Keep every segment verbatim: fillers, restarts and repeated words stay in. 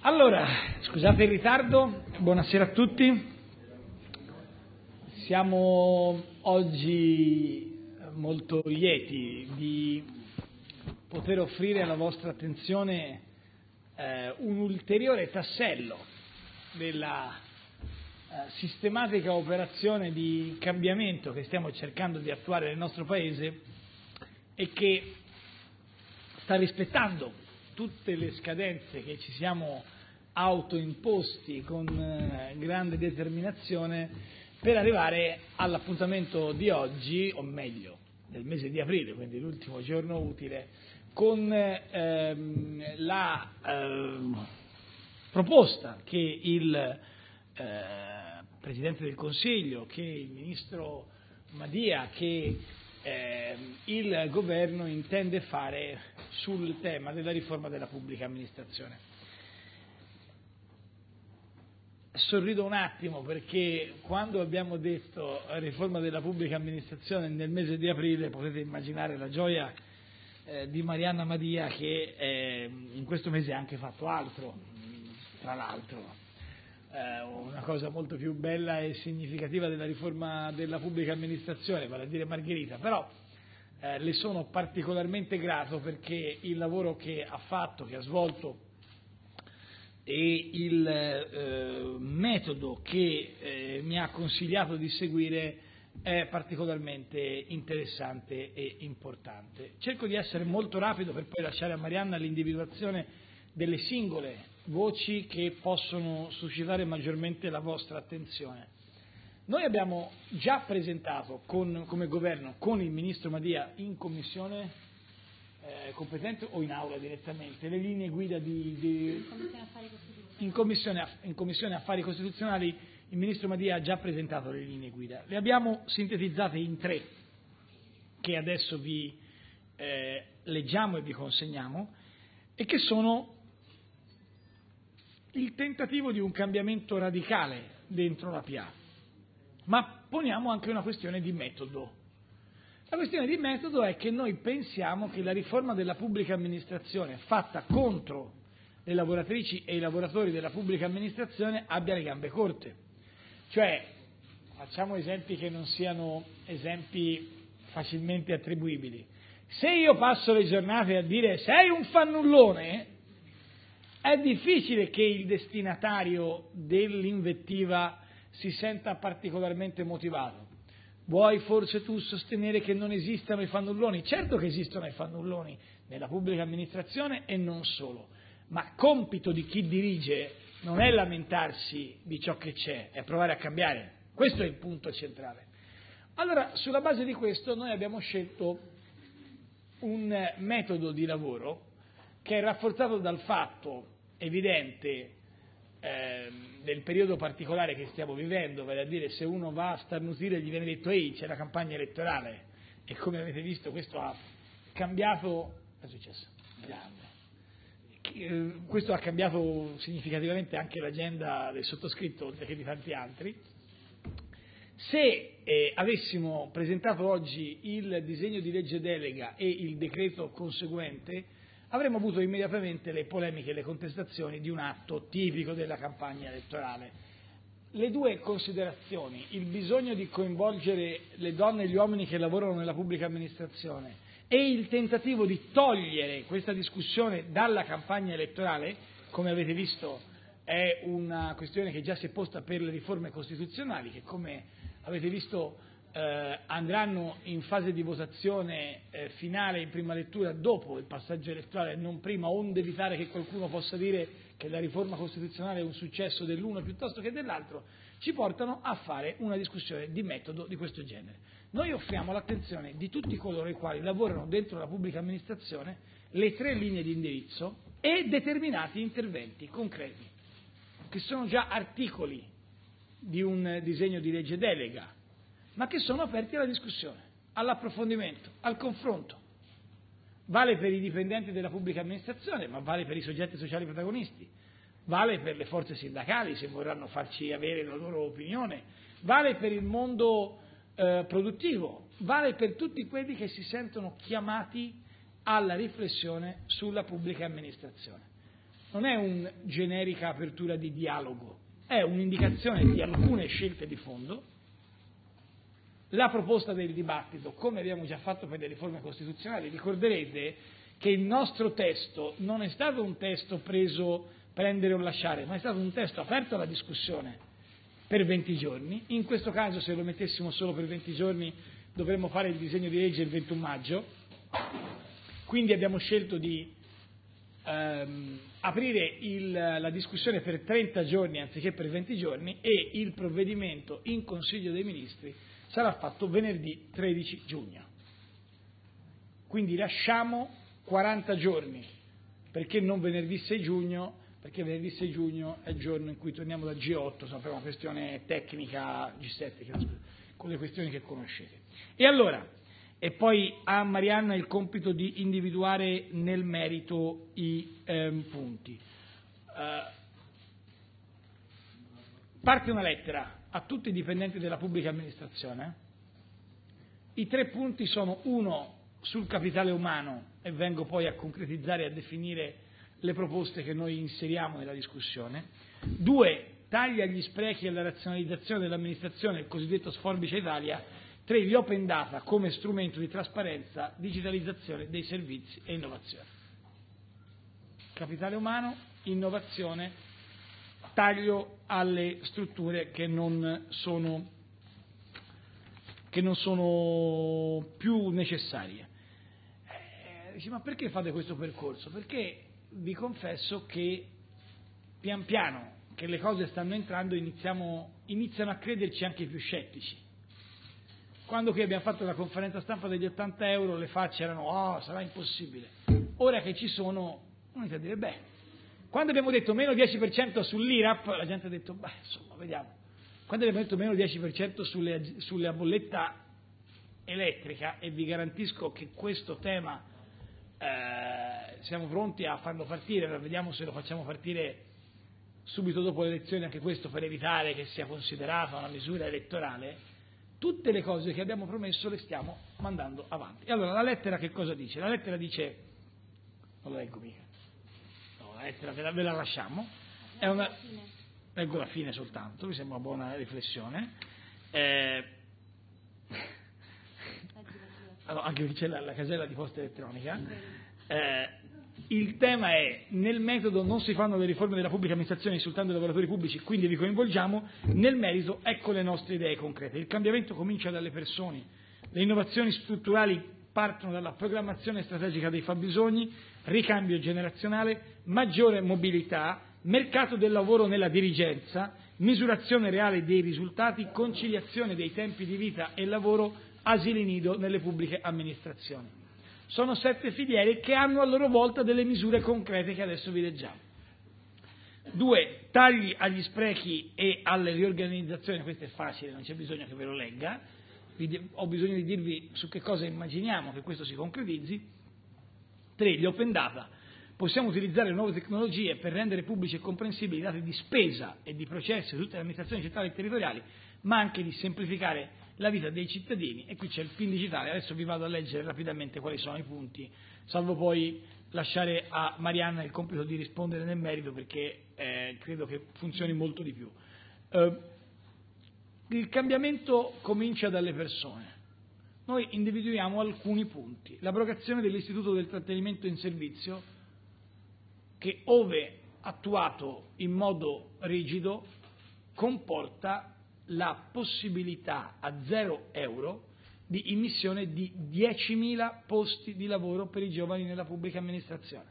Allora, scusate il ritardo, buonasera a tutti. Siamo oggi molto lieti di poter offrire alla vostra attenzione eh, un ulteriore tassello della eh, sistematica operazione di cambiamento che stiamo cercando di attuare nel nostro Paese e che sta rispettando tutte le scadenze che ci siamo autoimposti con eh, grande determinazione per arrivare all'appuntamento di oggi, o meglio, del mese di aprile, quindi l'ultimo giorno utile, con ehm, la ehm, proposta che il eh, Presidente del Consiglio, che il Ministro Madia, che eh, il Governo intende fare sul tema della riforma della pubblica amministrazione. Sorrido un attimo perché quando abbiamo detto riforma della pubblica amministrazione nel mese di aprile potete immaginare la gioia eh, di Marianna Madia che eh, in questo mese ha anche fatto altro, tra l'altro. Eh, una cosa molto più bella e significativa della riforma della pubblica amministrazione, vale a dire Margherita, però eh, le sono particolarmente grato perché il lavoro che ha fatto, che ha svolto e il eh, metodo che eh, mi ha consigliato di seguire è particolarmente interessante e importante. Cerco di essere molto rapido per poi lasciare a Marianna l'individuazione delle singole voci che possono suscitare maggiormente la vostra attenzione. Noi abbiamo già presentato con, come governo con il Ministro Madia in commissione Eh, competente o in aula direttamente, le linee guida di, di... In, commissione affari in Commissione Affari Costituzionali il Ministro Madia ha già presentato le linee guida, le abbiamo sintetizzate in tre che adesso vi eh, leggiamo e vi consegniamo e che sono il tentativo di un cambiamento radicale dentro la P A, ma poniamo anche una questione di metodo. La questione di metodo è che noi pensiamo che la riforma della pubblica amministrazione fatta contro le lavoratrici e i lavoratori della pubblica amministrazione abbia le gambe corte. Cioè, facciamo esempi che non siano esempi facilmente attribuibili. Se io passo le giornate a dire sei un fannullone, è difficile che il destinatario dell'invettiva si senta particolarmente motivato. Vuoi forse tu sostenere che non esistano i fannulloni? Certo che esistono i fannulloni nella pubblica amministrazione e non solo, ma compito di chi dirige non è lamentarsi di ciò che c'è, è provare a cambiare. Questo è il punto centrale. Allora, sulla base di questo noi abbiamo scelto un metodo di lavoro che è rafforzato dal fatto evidente Eh, del periodo particolare che stiamo vivendo, vale a dire se uno va a starnutire gli viene detto ehi c'è la campagna elettorale e come avete visto questo ha cambiato, è successo? Eh, questo ha cambiato significativamente anche l'agenda del sottoscritto oltre che di tanti altri. Se eh, avessimo presentato oggi il disegno di legge delega e il decreto conseguente avremmo avuto immediatamente le polemiche e le contestazioni di un atto tipico della campagna elettorale. Le due considerazioni, il bisogno di coinvolgere le donne e gli uomini che lavorano nella pubblica amministrazione e il tentativo di togliere questa discussione dalla campagna elettorale, come avete visto è una questione che già si è posta per le riforme costituzionali, che come avete visto Eh, andranno in fase di votazione eh, finale in prima lettura dopo il passaggio elettorale, non prima, onde evitare che qualcuno possa dire che la riforma costituzionale è un successo dell'uno piuttosto che dell'altro, ci portano a fare una discussione di metodo di questo genere. Noi offriamo l'attenzione di tutti coloro i quali lavorano dentro la pubblica amministrazione, le tre linee di indirizzo e determinati interventi concreti, che sono già articoli di un disegno di legge delega, ma che sono aperti alla discussione, all'approfondimento, al confronto. Vale per i dipendenti della pubblica amministrazione, ma vale per i soggetti sociali protagonisti, vale per le forze sindacali se vorranno farci avere la loro opinione, vale per il mondo eh, produttivo, vale per tutti quelli che si sentono chiamati alla riflessione sulla pubblica amministrazione. non è una generica apertura di dialogo, è un'indicazione di alcune scelte di fondo, la proposta del dibattito, come abbiamo già fatto per le riforme costituzionali. Ricorderete che il nostro testo non è stato un testo preso prendere o lasciare, ma è stato un testo aperto alla discussione per venti giorni. In questo caso, se lo mettessimo solo per venti giorni, dovremmo fare il disegno di legge il ventuno maggio, quindi abbiamo scelto di ehm, aprire il, la discussione per trenta giorni anziché per venti giorni, e il provvedimento in Consiglio dei Ministri sarà fatto venerdì tredici giugno. Quindi lasciamo quaranta giorni, perché non venerdì sei giugno? Perché venerdì sei giugno è il giorno in cui torniamo da G otto, insomma, per una questione tecnica, G sette, con le questioni che conoscete. E allora, e poi a Marianna il compito di individuare nel merito i ehm, punti. Uh, parte una lettera a tutti i dipendenti della pubblica amministrazione. I tre punti sono: uno, sul capitale umano, e vengo poi a concretizzare e a definire le proposte che noi inseriamo nella discussione; due, tagli agli sprechi e alla razionalizzazione dell'amministrazione, il cosiddetto Sforbice Italia; tre, gli open data come strumento di trasparenza, digitalizzazione dei servizi e innovazione. Capitale umano, innovazione, taglio alle strutture che non sono, che non sono più necessarie. Eh, dici, ma perché fate questo percorso? Perché vi confesso che pian piano che le cose stanno entrando iniziamo, iniziano a crederci anche i più scettici. Quando qui abbiamo fatto la conferenza stampa degli ottanta euro, le facce erano: oh, sarà impossibile. Ora che ci sono, uno inizia a dire: beh, quando abbiamo detto meno dieci per cento sull'I R A P, la gente ha detto: beh, insomma, vediamo. Quando abbiamo detto meno dieci per cento sulle, sulla bolletta elettrica, e vi garantisco che questo tema eh, siamo pronti a farlo partire, vediamo se lo facciamo partire subito dopo le elezioni, anche questo per evitare che sia considerata una misura elettorale. Tutte le cose che abbiamo promesso le stiamo mandando avanti. E allora la lettera che cosa dice? La lettera dice, non la leggo mica, no, la lettera ve la, ve la lasciamo, è una, leggo la fine soltanto, mi sembra una buona riflessione. Eh, allora, anche qui c'è la, la casella di posta elettronica. Eh, il tema è: nel metodo non si fanno le riforme della pubblica amministrazione insultando i lavoratori pubblici, quindi vi coinvolgiamo. Nel merito, ecco le nostre idee concrete. Il cambiamento comincia dalle persone, le innovazioni strutturali partono dalla programmazione strategica dei fabbisogni, ricambio generazionale, maggiore mobilità, mercato del lavoro nella dirigenza, misurazione reale dei risultati, conciliazione dei tempi di vita e lavoro, asili nido nelle pubbliche amministrazioni. Sono sette filiere che hanno a loro volta delle misure concrete che adesso vi leggiamo. Due, tagli agli sprechi e alle riorganizzazioni. Questo è facile, non c'è bisogno che ve lo legga. Vi, ho bisogno di dirvi su che cosa immaginiamo che questo si concretizzi. Tre, gli open data. Possiamo utilizzare le nuove tecnologie per rendere pubblici e comprensibili i dati di spesa e di processi di tutte le amministrazioni centrali e territoriali, ma anche di semplificare la vita dei cittadini. E qui c'è il P I N digitale. Adesso vi vado a leggere rapidamente quali sono i punti, salvo poi lasciare a Marianna il compito di rispondere nel merito, perché eh, credo che funzioni molto di più. Eh, il cambiamento comincia dalle persone. Noi individuiamo alcuni punti. L'abrogazione dell'istituto del trattenimento in servizio, che ove attuato in modo rigido comporta la possibilità a zero euro di immissione di diecimila posti di lavoro per i giovani nella pubblica amministrazione.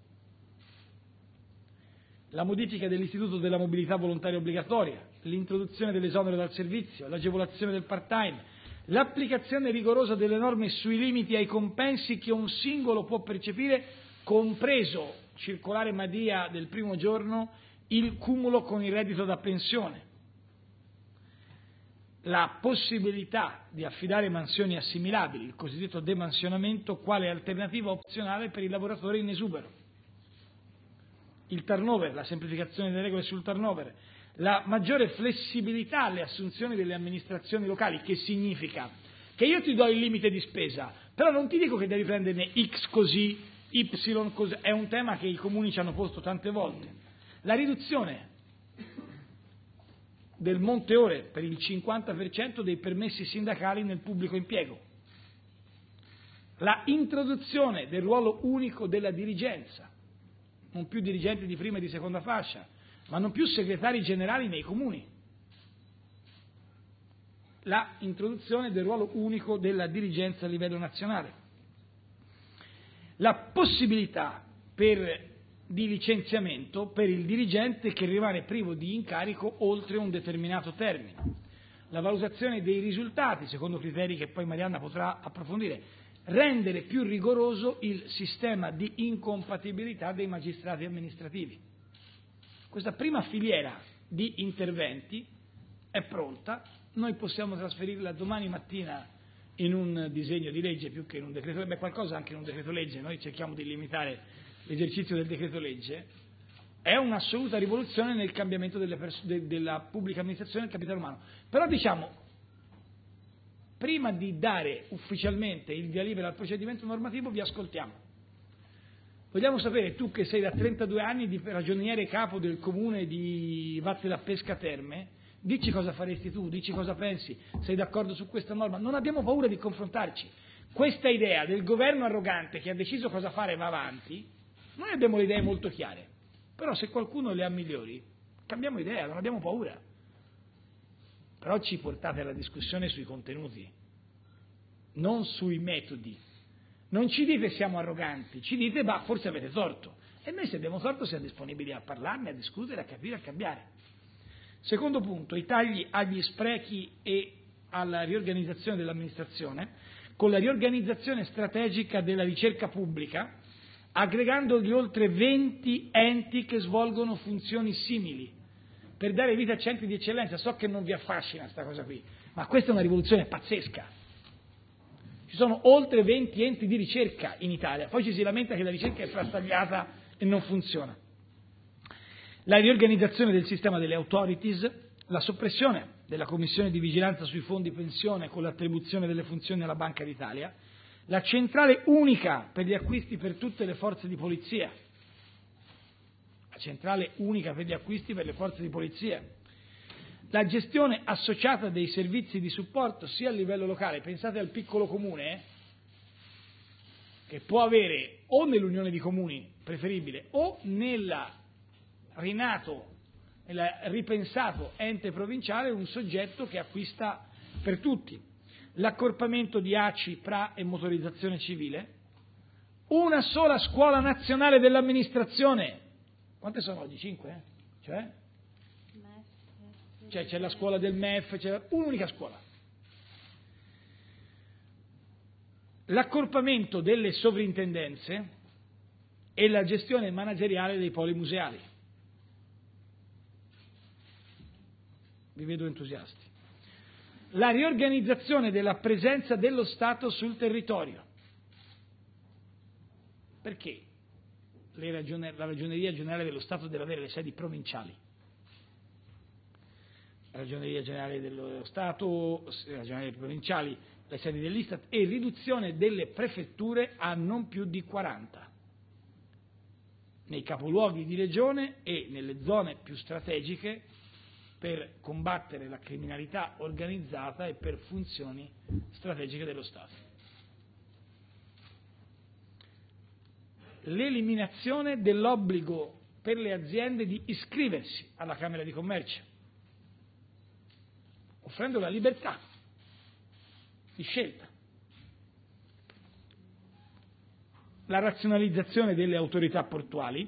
La modifica dell'istituto della mobilità volontaria obbligatoria, l'introduzione dell'esonero dal servizio, l'agevolazione del part-time, l'applicazione rigorosa delle norme sui limiti ai compensi che un singolo può percepire, compreso, circolare Madia del primo giorno, il cumulo con il reddito da pensione. La possibilità di affidare mansioni assimilabili, il cosiddetto demansionamento, quale alternativa opzionale per i lavoratori in esubero. Il turnover, la semplificazione delle regole sul turnover, la maggiore flessibilità alle assunzioni delle amministrazioni locali, che significa che io ti do il limite di spesa, però non ti dico che devi prenderne X così Y, è un tema che i comuni ci hanno posto tante volte. La riduzione del monte ore per il cinquanta per cento dei permessi sindacali nel pubblico impiego. La introduzione del ruolo unico della dirigenza, non più dirigenti di prima e di seconda fascia, ma non più segretari generali nei comuni. La introduzione del ruolo unico della dirigenza a livello nazionale. La possibilità per, di licenziamento per il dirigente che rimane privo di incarico oltre un determinato termine. La valutazione dei risultati, secondo criteri che poi Marianna potrà approfondire. Rendere più rigoroso il sistema di incompatibilità dei magistrati amministrativi. Questa prima filiera di interventi è pronta, noi possiamo trasferirla domani mattina in un disegno di legge più che in un decreto legge, beh, qualcosa anche in un decreto legge, noi cerchiamo di limitare l'esercizio del decreto legge, è un'assoluta rivoluzione nel cambiamento delle pers- de- della pubblica amministrazione e del capitale umano. Però diciamo, prima di dare ufficialmente il via libera al procedimento normativo vi ascoltiamo. Vogliamo sapere, tu che sei da trentadue anni di ragioniere capo del comune di Vatte da Pesca Terme, dici cosa faresti tu, dici cosa pensi, sei d'accordo su questa norma? Non abbiamo paura di confrontarci. Questa idea del governo arrogante che ha deciso cosa fare e va avanti, noi abbiamo le idee molto chiare, però se qualcuno le ha migliori, cambiamo idea, non abbiamo paura. Però ci portate alla discussione sui contenuti, non sui metodi. Non ci dite siamo arroganti, ci dite ma forse avete torto. E noi se abbiamo torto siamo disponibili a parlarne, a discutere, a capire, a cambiare. Secondo punto, i tagli agli sprechi e alla riorganizzazione dell'amministrazione, con la riorganizzazione strategica della ricerca pubblica, aggregando gli oltre venti enti che svolgono funzioni simili, per dare vita a centri di eccellenza. So che non vi affascina questa cosa qui, ma questa è una rivoluzione pazzesca. Ci sono oltre venti enti di ricerca in Italia, poi ci si lamenta che la ricerca è frastagliata e non funziona. La riorganizzazione del sistema delle authorities, la soppressione della commissione di vigilanza sui fondi pensione con l'attribuzione delle funzioni alla Banca d'Italia, la centrale unica per gli acquisti per tutte le forze di polizia, la centrale unica per gli acquisti per le forze di polizia, la gestione associata dei servizi di supporto sia a livello locale, pensate al piccolo comune, eh, che può avere o nell'unione di comuni preferibile o nella rinato, nel ripensato ente provinciale un soggetto che acquista per tutti, l'accorpamento di A C I, P R A e motorizzazione civile, una sola scuola nazionale dell'amministrazione. Quante sono oggi? Cinque? Eh? Cioè? Cioè c'è la scuola del M E F, c'è un'unica scuola. L'accorpamento delle sovrintendenze e la gestione manageriale dei poli museali. Vi vedo entusiasti. La riorganizzazione della presenza dello Stato sul territorio. Perché le ragione, la Ragioneria Generale dello Stato deve avere le sedi provinciali? La Ragioneria Generale dello Stato, le Ragionerie provinciali, le sedi dell'Istat e riduzione delle prefetture a non più di quaranta nei capoluoghi di regione e nelle zone più strategiche per combattere la criminalità organizzata e per funzioni strategiche dello Stato. L'eliminazione dell'obbligo per le aziende di iscriversi alla Camera di Commercio, offrendo la libertà di scelta. La razionalizzazione delle autorità portuali,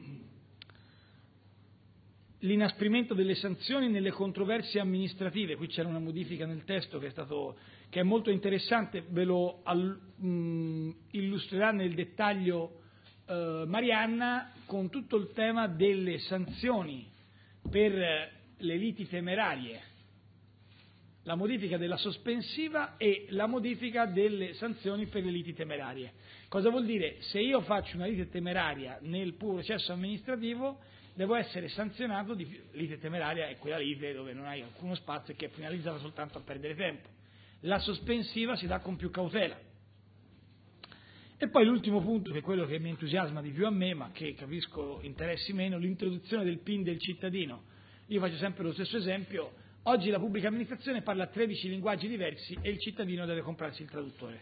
l'inasprimento delle sanzioni nelle controversie amministrative. Qui c'era una modifica nel testo che è, stato, che è molto interessante, ve lo all, mh, illustrerà nel dettaglio eh, Marianna, con tutto il tema delle sanzioni per le liti temerarie, la modifica della sospensiva e la modifica delle sanzioni per le liti temerarie. Cosa vuol dire? Se io faccio una lite temeraria nel processo amministrativo, devo essere sanzionato di più. Lite temeraria è quella lite dove non hai alcuno spazio e che è finalizzata soltanto a perdere tempo. La sospensiva si dà con più cautela. E poi l'ultimo punto, che è quello che mi entusiasma di più a me, ma che capisco interessi meno, l'introduzione del P I N del cittadino. Io faccio sempre lo stesso esempio: oggi la pubblica amministrazione parla tredici linguaggi diversi e il cittadino deve comprarsi il traduttore.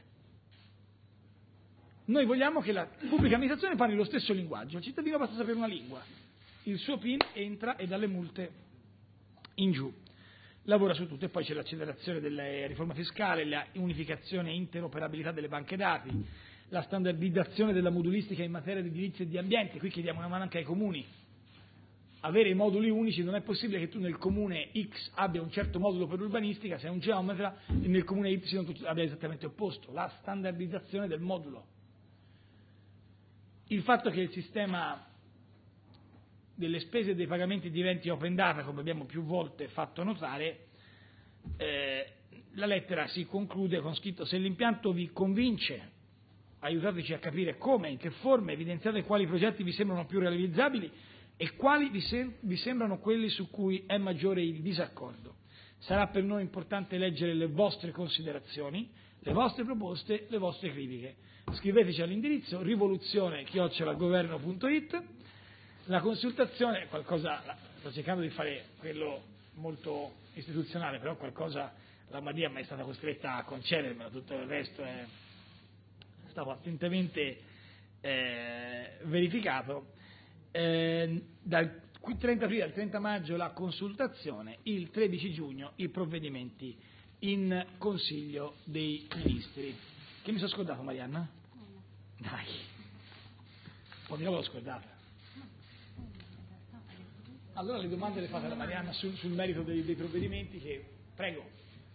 Noi vogliamo che la pubblica amministrazione parli lo stesso linguaggio, il cittadino basta sapere una lingua, il suo P I N entra e dalle multe in giù. Lavora su tutto, e poi c'è l'accelerazione della riforma fiscale, la unificazione e interoperabilità delle banche dati, la standardizzazione della modulistica in materia di edilizia e di ambiente. Qui chiediamo una mano anche ai comuni. Avere i moduli unici: non è possibile che tu nel comune X abbia un certo modulo per l'urbanistica, sei un geometra, e nel comune Y tu abbia esattamente opposto. La standardizzazione del modulo. Il fatto che il sistema delle spese e dei pagamenti diventi open data, come abbiamo più volte fatto notare, eh, la lettera si conclude con scritto: se l'impianto vi convince, aiutateci a capire come, in che forme, evidenziate quali progetti vi sembrano più realizzabili e quali vi, sem- vi sembrano quelli su cui è maggiore il disaccordo. Sarà per noi importante leggere le vostre considerazioni, le vostre proposte, le vostre critiche. Scriveteci all'indirizzo rivoluzione chiocciola governo punto it. La consultazione, qualcosa, sto cercando di fare quello molto istituzionale, però qualcosa la Madia mi è stata costretta a concedermelo, tutto il resto è stato attentamente eh, verificato. Eh, dal trenta aprile al trenta maggio la consultazione, il tredici giugno i provvedimenti in Consiglio dei Ministri. Che mi sono scordato, Marianna? Dai, un po' di roba l'ho scordata. Allora le domande le fate alla Marianna sul, sul merito dei, dei provvedimenti, che prego.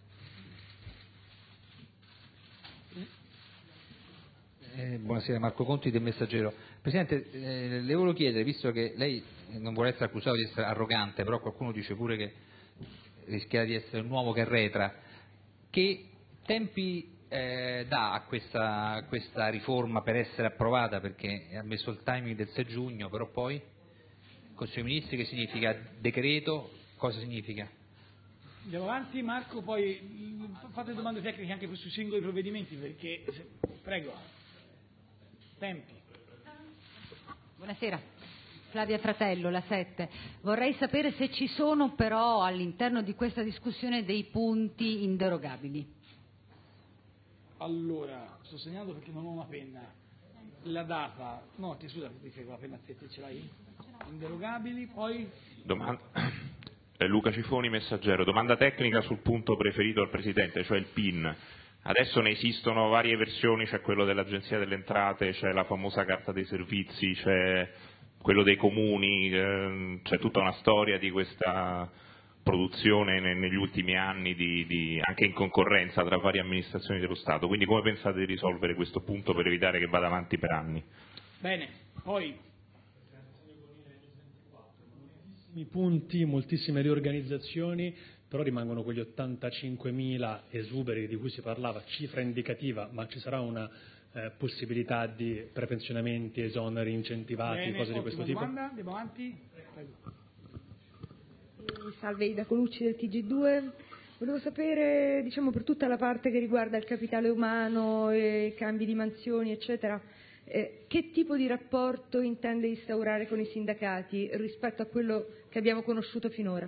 Eh, buonasera, Marco Conti del Messaggero. Presidente, eh, le volevo chiedere, visto che lei non vuole essere accusato di essere arrogante, però qualcuno dice pure che rischia di essere un uomo che retra, che tempi eh, dà a questa, a questa riforma per essere approvata, perché ha messo il timing del sei giugno, però poi Consiglio dei Ministri, che significa decreto, cosa significa? Andiamo avanti, Marco, poi fate domande tecniche anche sui singoli provvedimenti, perché, prego, tempi. Buonasera, Flavia Fratello, La sette. Vorrei sapere se ci sono però all'interno di questa discussione dei punti inderogabili. Allora, sto segnando perché non ho una penna. La data, no, ti scusa, perché con la penna te ce l'hai? Inderogabili, poi... Domanda... Luca Cifoni, Messaggero. Domanda tecnica sul punto preferito al Presidente, cioè il P I N. Adesso ne esistono varie versioni, c'è quello dell'Agenzia delle Entrate, c'è la famosa carta dei servizi, c'è quello dei comuni, eh, c'è tutta una storia di questa produzione negli ultimi anni, di, di, anche in concorrenza tra varie amministrazioni dello Stato. Quindi come pensate di risolvere questo punto per evitare che vada avanti per anni? Bene, poi... punti, moltissime riorganizzazioni, però rimangono quegli ottantacinquemila esuberi di cui si parlava, cifra indicativa, ma ci sarà una eh, possibilità di prepensionamenti, esoneri incentivati, Bene, cose di questo tipo? Domanda, andiamo avanti. Prego. Salve, Ida Colucci del T G due. Volevo sapere, diciamo, per tutta la parte che riguarda il capitale umano, e cambi di mansioni, eccetera, Eh, che tipo di rapporto intende instaurare con i sindacati rispetto a quello che abbiamo conosciuto finora?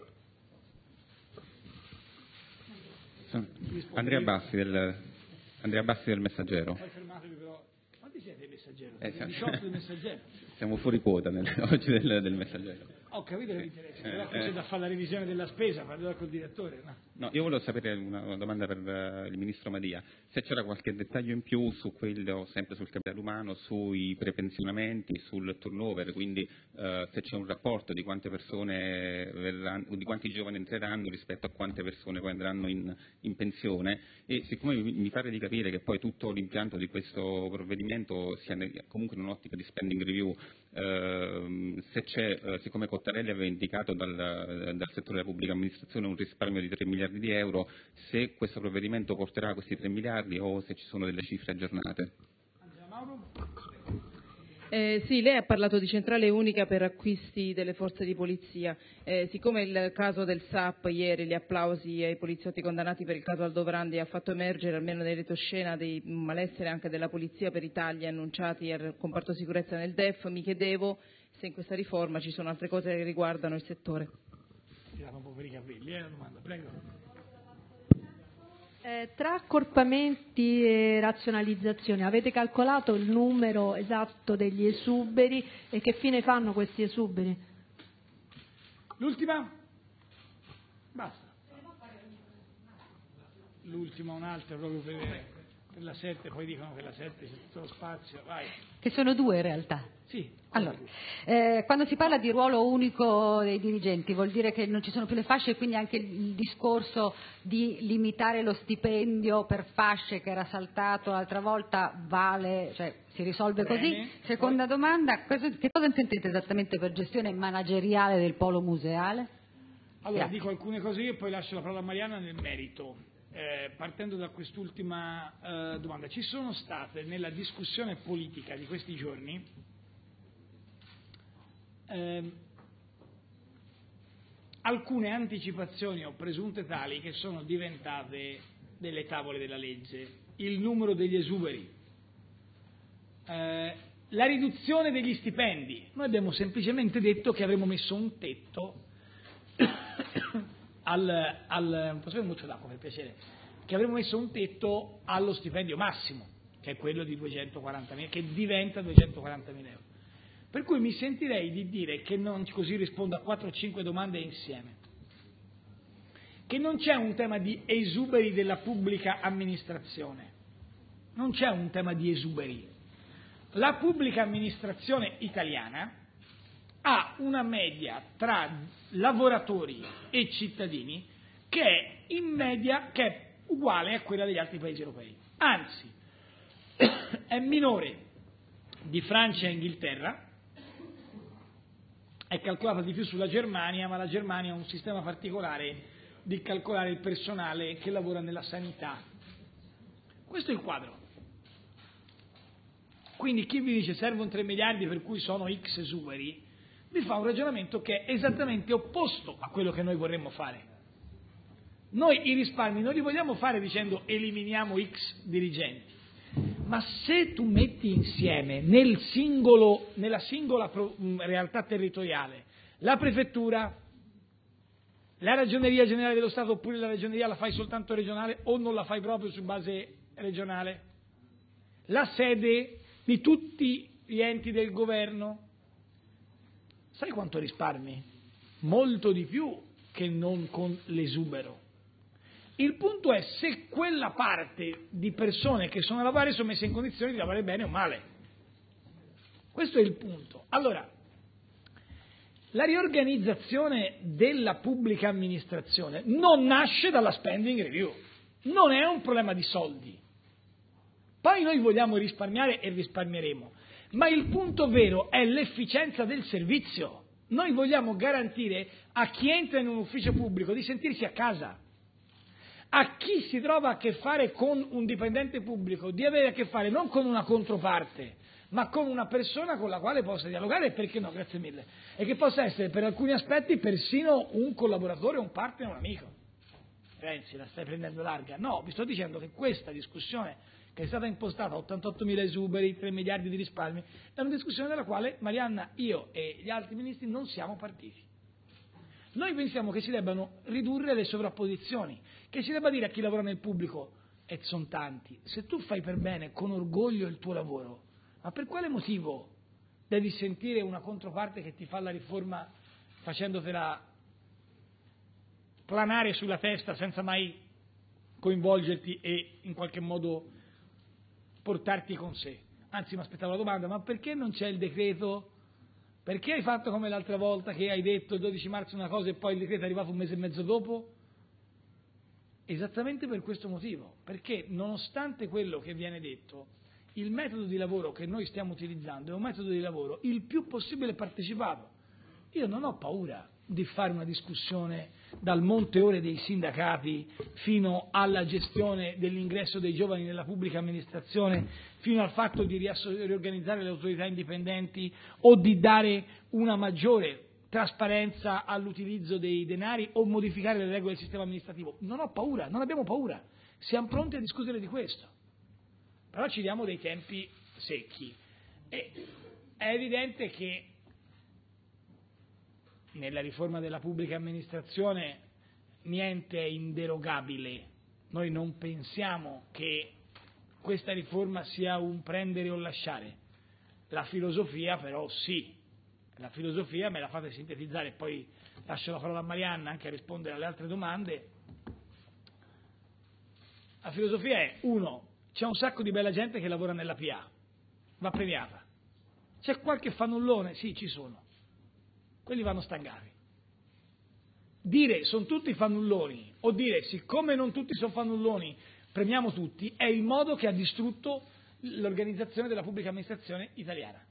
Andrea Bassi del, Andrea Bassi del Messaggero. Poi fermatevi però. Quanti siete del Messaggero? Eh, siamo, diciotto del Messaggero. Siamo fuori quota nel, oggi del, del Messaggero. Ho capito che vi interessa, Eh, però qui eh. c'è da fare la revisione della spesa, parlerò col direttore. No? No, io volevo sapere una, una domanda per uh, il Ministro Madia, se c'era qualche dettaglio in più su quello, sempre sul capitale umano, sui prepensionamenti, sul turnover, quindi uh, se c'è un rapporto di quante persone verranno, di quanti giovani entreranno rispetto a quante persone poi andranno in, in pensione, e siccome mi, mi pare di capire che poi tutto l'impianto di questo provvedimento sia nel, comunque in un'ottica di spending review, uh, se c'è, uh, siccome Cottarelli aveva indicato dal, dal settore della pubblica amministrazione un risparmio di tre miliardi di euro, se questo provvedimento porterà a questi tre miliardi o se ci sono delle cifre aggiornate. Angela Mauro. Eh, sì, lei ha parlato di centrale unica per acquisti delle forze di polizia. Eh, siccome il caso del S A P ieri, gli applausi ai poliziotti condannati per il caso Aldovrandi ha fatto emergere, almeno nel retroscena, dei malessere anche della polizia per i tagli annunciati al comparto sicurezza nel D E F, mi chiedevo se in questa riforma ci sono altre cose che riguardano il settore. Tirano un po' per i capelli, eh, la domanda, prego. Eh, tra accorpamenti e razionalizzazione, avete calcolato il numero esatto degli esuberi e che fine fanno questi esuberi? L'ultima? Basta. L'ultima, un'altra proprio per, per la sette, poi dicono che la sette c'è tutto lo spazio, vai. Che sono due in realtà. Sì. Allora, eh, quando si parla di ruolo unico dei dirigenti vuol dire che non ci sono più le fasce e quindi anche il discorso di limitare lo stipendio per fasce che era saltato l'altra volta vale, cioè si risolve Bene. così. Seconda domanda, cosa, che cosa intendete esattamente per gestione manageriale del polo museale? Allora, Grazie. dico alcune cose e poi lascio la parola a Marianna nel merito. Eh, partendo da quest'ultima eh, domanda, ci sono state nella discussione politica di questi giorni eh, alcune anticipazioni o presunte tali che sono diventate delle tavole della legge, il numero degli esuberi, eh, la riduzione degli stipendi. Noi abbiamo semplicemente detto che avremmo messo un tetto al, al posso avere muccio d'acqua per piacere, che avremmo messo un tetto allo stipendio massimo, che è quello di duecentoquarantamila, che diventa duecentoquarantamila euro. Per cui mi sentirei di dire, che non così rispondo a quattro o cinque domande insieme, che non c'è un tema di esuberi della pubblica amministrazione, non c'è un tema di esuberi. La pubblica amministrazione italiana ha una media tra lavoratori e cittadini che è in media, che è uguale a quella degli altri paesi europei, anzi è minore di Francia e Inghilterra, è calcolata di più sulla Germania, ma la Germania ha un sistema particolare di calcolare il personale che lavora nella sanità. Questo è il quadro. Quindi chi vi dice servono tre miliardi per cui sono X esuberi, vi fa un ragionamento che è esattamente opposto a quello che noi vorremmo fare. Noi i risparmi non li vogliamo fare dicendo eliminiamo X dirigenti, ma se tu metti insieme nel singolo, nella singola pro, realtà territoriale la prefettura, la ragioneria generale dello Stato, oppure la ragioneria la fai soltanto regionale o non la fai proprio su base regionale, la sede di tutti gli enti del governo, sai quanto risparmi? Molto di più che non con l'esubero. Il punto è se quella parte di persone che sono a lavorare sono messe in condizioni di lavorare bene o male. Questo è il punto. Allora, la riorganizzazione della pubblica amministrazione non nasce dalla spending review, non è un problema di soldi. Poi noi vogliamo risparmiare e risparmieremo, ma il punto vero è l'efficienza del servizio. Noi vogliamo garantire a chi entra in un ufficio pubblico di sentirsi a casa, a chi si trova a che fare con un dipendente pubblico di avere a che fare non con una controparte, ma con una persona con la quale possa dialogare, e perché no, grazie mille, e che possa essere per alcuni aspetti persino un collaboratore, un partner, un amico. Renzi, la stai prendendo larga? No, vi sto dicendo che questa discussione che è stata impostata a ottantottomila esuberi, tre miliardi di risparmi, è una discussione dalla quale Marianna, io e gli altri ministri non siamo partiti. Noi pensiamo che si debbano ridurre le sovrapposizioni, che si debba dire a chi lavora nel pubblico, e sono tanti, se tu fai per bene, con orgoglio il tuo lavoro, ma per quale motivo devi sentire una controparte che ti fa la riforma facendotela planare sulla testa senza mai coinvolgerti e in qualche modo portarti con sé? Anzi, mi aspettavo la domanda, ma perché non c'è il decreto? Perché hai fatto come l'altra volta che hai detto il dodici marzo una cosa e poi il decreto è arrivato un mese e mezzo dopo? Esattamente per questo motivo, perché nonostante quello che viene detto, il metodo di lavoro che noi stiamo utilizzando è un metodo di lavoro il più possibile partecipato. Io non ho paura di fare una discussione dal monte ore dei sindacati fino alla gestione dell'ingresso dei giovani nella pubblica amministrazione, fino al fatto di riorganizzare le autorità indipendenti o di dare una maggiore trasparenza all'utilizzo dei denari o modificare le regole del sistema amministrativo. Non ho paura, non abbiamo paura, siamo pronti a discutere di questo, però ci diamo dei tempi secchi. E è evidente che nella riforma della pubblica amministrazione niente è inderogabile. Noi non pensiamo che questa riforma sia un prendere o lasciare. La filosofia però sì. La filosofia me la fate sintetizzare e poi lascio la parola a Marianna anche a rispondere alle altre domande. La filosofia è, uno, c'è un sacco di bella gente che lavora nella P A, va premiata. C'è qualche fannullone? Sì, ci sono. Quelli vanno stangati. Dire sono tutti fannulloni o dire siccome non tutti sono fannulloni premiamo tutti è il modo che ha distrutto l'organizzazione della pubblica amministrazione italiana.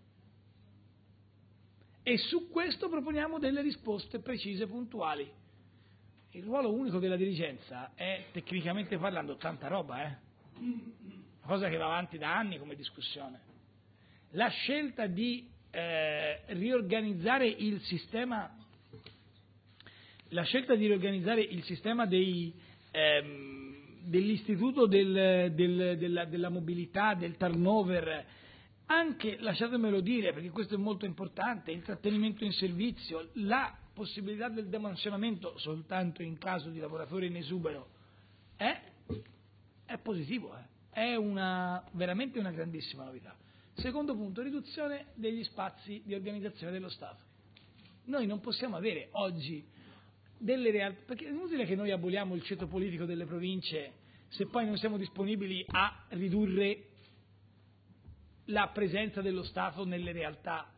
E su questo proponiamo delle risposte precise e puntuali. Il ruolo unico della dirigenza è, tecnicamente parlando, tanta roba, eh? Una cosa che va avanti da anni come discussione. La scelta di eh, riorganizzare il sistema, la scelta di riorganizzare il sistema dei, ehm, dell'istituto del, del, della, della mobilità, del turnover, anche, lasciatemelo dire, perché questo è molto importante, il trattenimento in servizio, la possibilità del demansionamento soltanto in caso di lavoratori in esubero, è, è positivo, eh? È una, veramente una grandissima novità. Secondo punto, riduzione degli spazi di organizzazione dello Stato. Noi non possiamo avere oggi delle realtà, perché è inutile che noi aboliamo il ceto politico delle province se poi non siamo disponibili a ridurre la presenza dello Stato nelle realtà,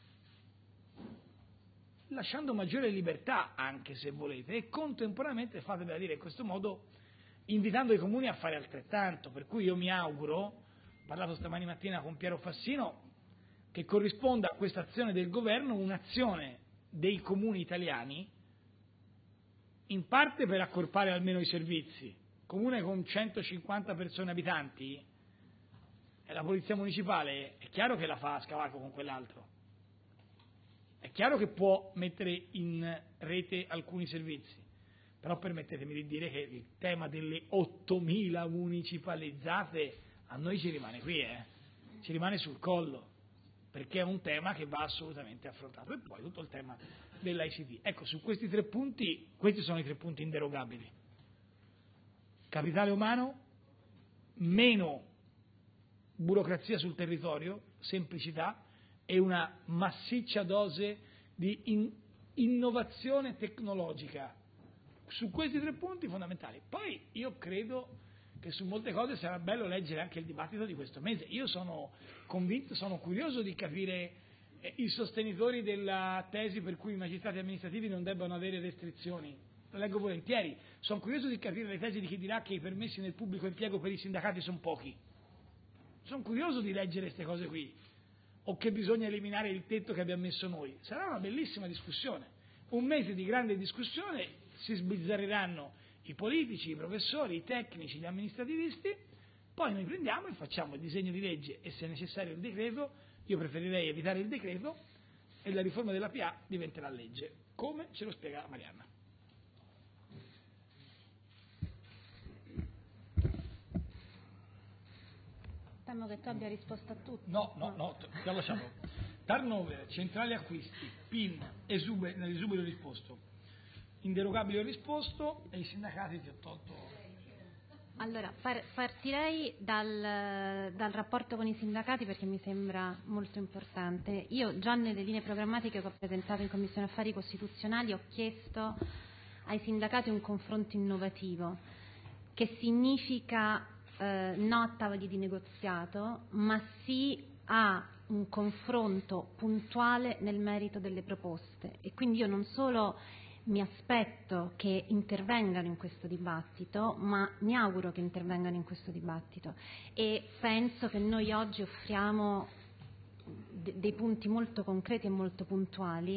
lasciando maggiore libertà anche se volete, e contemporaneamente, fatemela dire in questo modo, invitando i comuni a fare altrettanto, per cui io mi auguro, ho parlato stamani mattina con Piero Fassino, che corrisponda a questa azione del governo un'azione dei comuni italiani, in parte per accorpare almeno i servizi. Comune con centocinquanta persone abitanti, e la polizia municipale è chiaro che la fa a scavalco con quell'altro, è chiaro che può mettere in rete alcuni servizi, però permettetemi di dire che il tema delle ottomila municipalizzate a noi ci rimane qui, eh? ci rimane sul collo, perché è un tema che va assolutamente affrontato. E poi tutto il tema dell'I C T. Ecco, su questi tre punti, questi sono i tre punti inderogabili: capitale umano, meno burocrazia sul territorio, semplicità e una massiccia dose di in- innovazione tecnologica. Su questi tre punti fondamentali. Poi io credo che su molte cose sarà bello leggere anche il dibattito di questo mese. Io sono convinto, sono curioso di capire eh, i sostenitori della tesi per cui i magistrati amministrativi non debbano avere restrizioni. Lo leggo volentieri. Sono curioso di capire le tesi di chi dirà che i permessi nel pubblico impiego per i sindacati sono pochi. Sono curioso di leggere queste cose qui, o che bisogna eliminare il tetto che abbiamo messo noi. Sarà una bellissima discussione, un mese di grande discussione, si sbizzarriranno i politici, i professori, i tecnici, gli amministrativisti, poi noi prendiamo e facciamo il disegno di legge e se è necessario il decreto. Io preferirei evitare il decreto e la riforma della P A diventerà legge, come ce lo spiega Marianna. Temo che tu abbia risposto a tutto. No, no, no, ti ho lasciato. Turnover, centrali acquisti, P I N, esubero, nell'esubero ho risposto, inderogabile ho risposto e i sindacati ti ho tolto. Allora, par- partirei dal, dal rapporto con i sindacati perché mi sembra molto importante. Io già nelle linee programmatiche che ho presentato in Commissione Affari Costituzionali ho chiesto ai sindacati un confronto innovativo, che significa eh, no a tavoli di negoziato, ma sì a un confronto puntuale nel merito delle proposte. E quindi io non solo mi aspetto che intervengano in questo dibattito, ma mi auguro che intervengano in questo dibattito e penso che noi oggi offriamo de- dei punti molto concreti e molto puntuali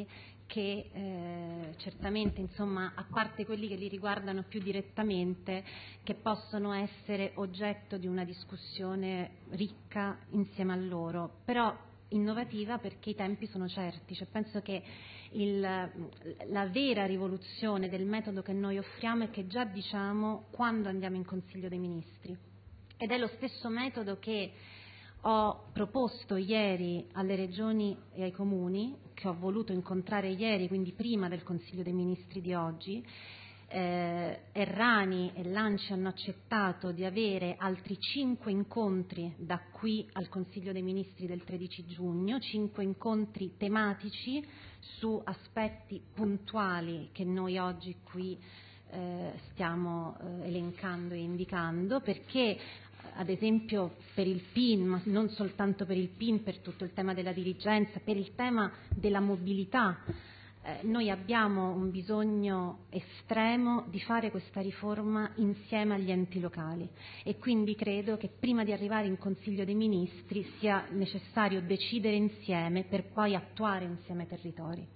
che eh, certamente, insomma, a parte quelli che li riguardano più direttamente, che possono essere oggetto di una discussione ricca insieme a loro, però innovativa perché i tempi sono certi. Cioè, penso che il, la vera rivoluzione del metodo che noi offriamo è che già diciamo quando andiamo in Consiglio dei Ministri, ed è lo stesso metodo che ho proposto ieri alle regioni e ai comuni, che ho voluto incontrare ieri, quindi prima del Consiglio dei Ministri di oggi. eh, Errani e Lanci hanno accettato di avere altri cinque incontri da qui al Consiglio dei Ministri del tredici giugno, cinque incontri tematici su aspetti puntuali che noi oggi qui eh, stiamo eh, elencando e indicando, perché ad esempio per il P I N, ma non soltanto per il P I N, per tutto il tema della dirigenza, per il tema della mobilità, eh, noi abbiamo un bisogno estremo di fare questa riforma insieme agli enti locali, e quindi credo che prima di arrivare in Consiglio dei Ministri sia necessario decidere insieme per poi attuare insieme ai territori.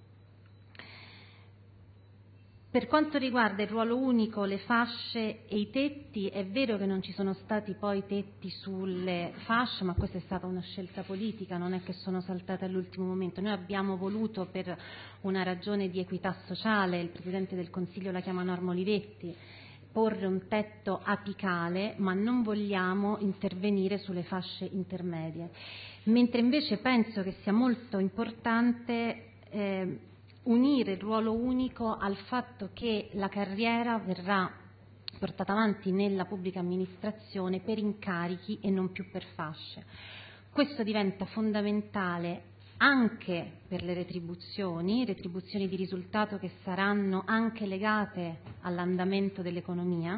Per quanto riguarda il ruolo unico, le fasce e i tetti, è vero che non ci sono stati poi tetti sulle fasce, ma questa è stata una scelta politica, non è che sono saltate all'ultimo momento. Noi abbiamo voluto, per una ragione di equità sociale, il Presidente del Consiglio la chiama norma Olivetti, porre un tetto apicale, ma non vogliamo intervenire sulle fasce intermedie. Mentre invece penso che sia molto importante eh, unire il ruolo unico al fatto che la carriera verrà portata avanti nella pubblica amministrazione per incarichi e non più per fasce. Questo diventa fondamentale anche per le retribuzioni, retribuzioni di risultato che saranno anche legate all'andamento dell'economia,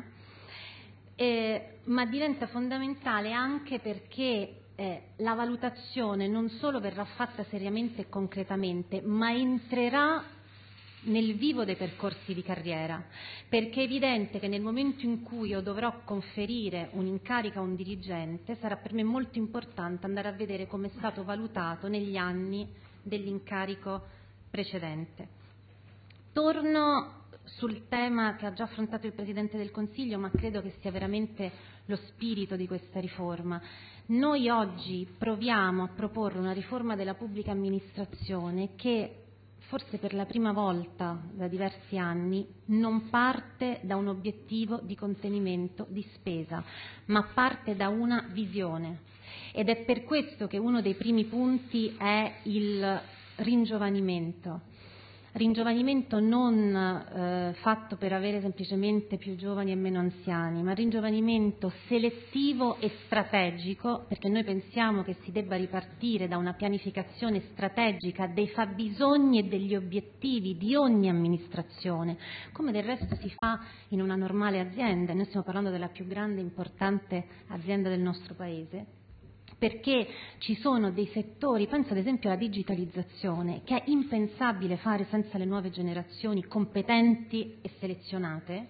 eh, ma diventa fondamentale anche perché Eh, la valutazione non solo verrà fatta seriamente e concretamente, ma entrerà nel vivo dei percorsi di carriera, perché è evidente che nel momento in cui io dovrò conferire un incarico a un dirigente sarà per me molto importante andare a vedere come è stato valutato negli anni dell'incarico precedente. Torno sul tema che ha già affrontato il Presidente del Consiglio, ma credo che sia veramente lo spirito di questa riforma. Noi oggi proviamo a proporre una riforma della pubblica amministrazione che, forse per la prima volta da diversi anni, non parte da un obiettivo di contenimento di spesa, ma parte da una visione. Ed è per questo che uno dei primi punti è il ringiovanimento. Ringiovanimento non eh, fatto per avere semplicemente più giovani e meno anziani, ma ringiovanimento selettivo e strategico, perché noi pensiamo che si debba ripartire da una pianificazione strategica dei fabbisogni e degli obiettivi di ogni amministrazione, come del resto si fa in una normale azienda. Noi stiamo parlando della più grande e importante azienda del nostro Paese, perché ci sono dei settori, penso ad esempio alla digitalizzazione, che è impensabile fare senza le nuove generazioni competenti e selezionate,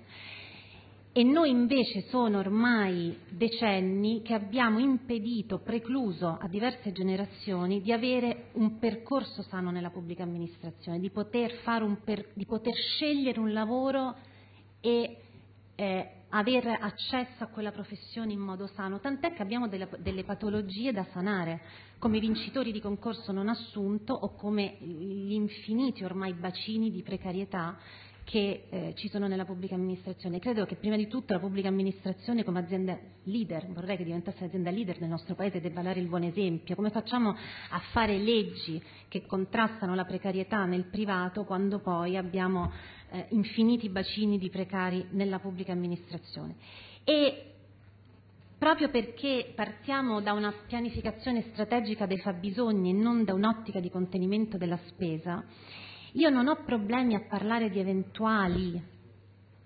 e noi invece sono ormai decenni che abbiamo impedito, precluso a diverse generazioni di avere un percorso sano nella pubblica amministrazione, di poter, fare un per, di poter scegliere un lavoro e eh, avere accesso a quella professione in modo sano, tant'è che abbiamo delle, delle patologie da sanare, come i vincitori di concorso non assunto o come gli infiniti ormai bacini di precarietà che eh, ci sono nella pubblica amministrazione. Credo che prima di tutto la pubblica amministrazione come azienda leader, vorrei che diventasse l'azienda leader del nostro Paese, debba dare il buon esempio. Come facciamo a fare leggi che contrastano la precarietà nel privato quando poi abbiamo eh, infiniti bacini di precari nella pubblica amministrazione? E proprio perché partiamo da una pianificazione strategica dei fabbisogni e non da un'ottica di contenimento della spesa, io non ho problemi a parlare di eventuali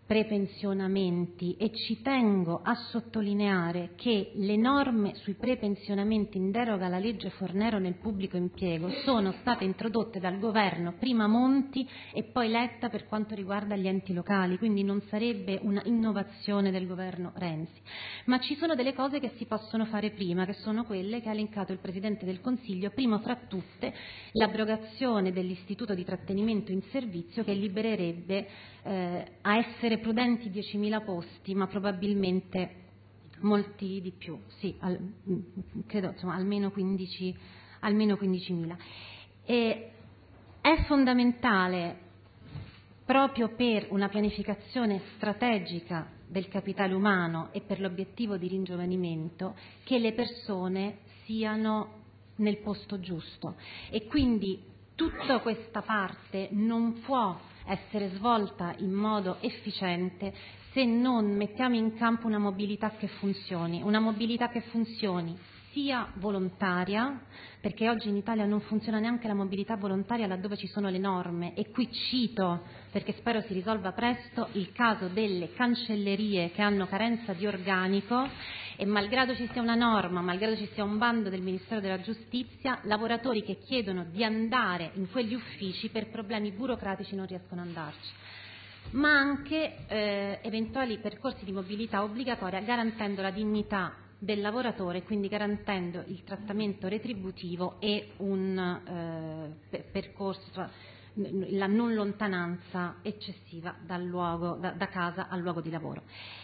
prepensionamenti, e ci tengo a sottolineare che le norme sui prepensionamenti in deroga alla legge Fornero nel pubblico impiego sono state introdotte dal governo prima Monti e poi Letta per quanto riguarda gli enti locali, quindi non sarebbe una innovazione del governo Renzi. Ma ci sono delle cose che si possono fare prima, che sono quelle che ha elencato il Presidente del Consiglio, prima fra tutte l'abrogazione dell'istituto di trattenimento in servizio, che libererebbe eh, a essere prudenti diecimila posti, ma probabilmente molti di più, sì, al, credo insomma, almeno quindici, almeno quindicimila. E è fondamentale, proprio per una pianificazione strategica del capitale umano e per l'obiettivo di ringiovanimento, che le persone siano nel posto giusto, e quindi tutta questa parte non può essere svolta in modo efficiente se non mettiamo in campo una mobilità che funzioni, una mobilità che funzioni sia volontaria, perché oggi in Italia non funziona neanche la mobilità volontaria laddove ci sono le norme, e qui cito, perché spero si risolva presto, il caso delle cancellerie che hanno carenza di organico, e malgrado ci sia una norma, malgrado ci sia un bando del Ministero della Giustizia, lavoratori che chiedono di andare in quegli uffici per problemi burocratici non riescono ad andarci. Ma anche eh, eventuali percorsi di mobilità obbligatoria, garantendo la dignità del lavoratore, quindi garantendo il trattamento retributivo e un eh, percorso, cioè, la non lontananza eccessiva dal luogo, da, da casa al luogo di lavoro.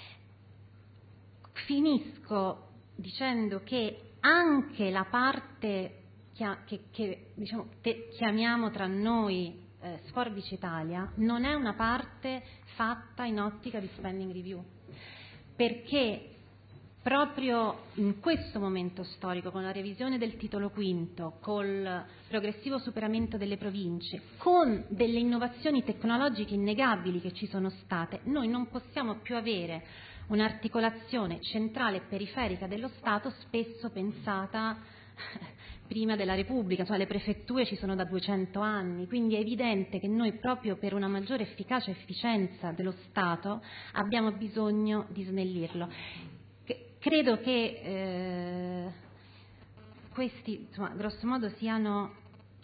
Finisco dicendo che anche la parte che, che, che diciamo, te, chiamiamo tra noi eh, Sforbice Italia non è una parte fatta in ottica di spending review, perché proprio in questo momento storico, con la revisione del titolo quinto, col progressivo superamento delle province, con delle innovazioni tecnologiche innegabili che ci sono state, noi non possiamo più avere un'articolazione centrale e periferica dello Stato spesso pensata prima della Repubblica, cioè le prefetture ci sono da duecento anni, quindi è evidente che noi proprio per una maggiore efficacia e efficienza dello Stato abbiamo bisogno di snellirlo. Credo che eh, questi, insomma, grosso modo, siano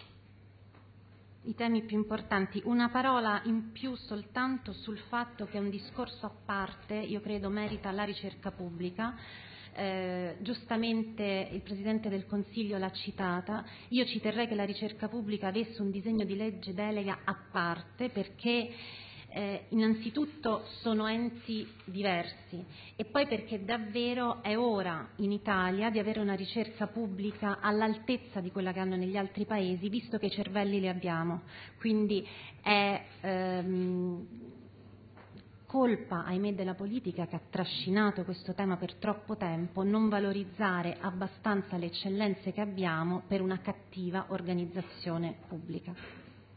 i temi più importanti. Una parola in più soltanto sul fatto che un discorso a parte, io credo, merita la ricerca pubblica. Eh, giustamente il Presidente del Consiglio l'ha citata. Io ci terrei che la ricerca pubblica avesse un disegno di legge delega a parte, perché Eh, innanzitutto sono enti diversi, e poi perché davvero è ora in Italia di avere una ricerca pubblica all'altezza di quella che hanno negli altri paesi, visto che i cervelli li abbiamo. Quindi è ehm, colpa, ahimè, della politica, che ha trascinato questo tema per troppo tempo, non valorizzare abbastanza le eccellenze che abbiamo per una cattiva organizzazione pubblica.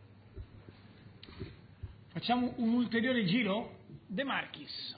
Facciamo un ulteriore giro? De Marchis.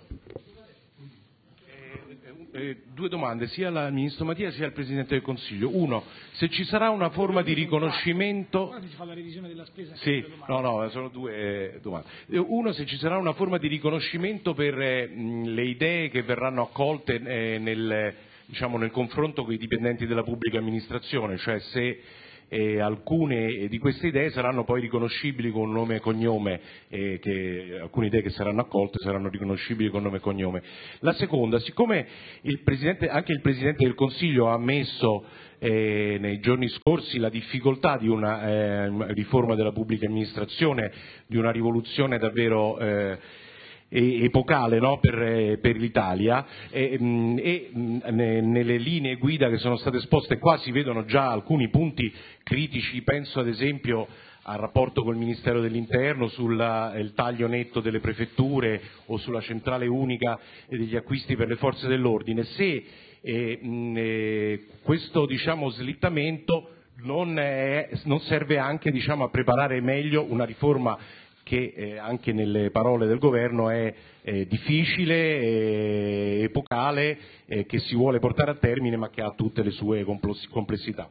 Eh, eh, due domande, sia al Ministro Mattia sia al Presidente del Consiglio. Uno, se ci sarà una forma di riconoscimento... Ora si fa la revisione della spesa. Sì, no, no, sono due eh, domande. Uno, se ci sarà una forma di riconoscimento per eh, mh, le idee che verranno accolte eh, nel, diciamo, nel confronto con i dipendenti della pubblica amministrazione, cioè se... E alcune di queste idee saranno poi riconoscibili con nome e cognome, e che, alcune idee che saranno accolte saranno riconoscibili con nome e cognome. La seconda, siccome il Presidente, anche il Presidente del Consiglio ha ammesso eh, nei giorni scorsi la difficoltà di una eh, riforma della pubblica amministrazione, di una rivoluzione davvero eh, epocale, no? per, per l'Italia, e, e nelle linee guida che sono state esposte qua si vedono già alcuni punti critici, penso ad esempio al rapporto col Ministero dell'Interno sul taglio netto delle prefetture o sulla centrale unica degli acquisti per le forze dell'ordine. Se eh, eh, questo, diciamo, slittamento non, è, non serve anche, diciamo, a preparare meglio una riforma che eh, anche nelle parole del governo è eh, difficile, eh, epocale, eh, che si vuole portare a termine, ma che ha tutte le sue complessità.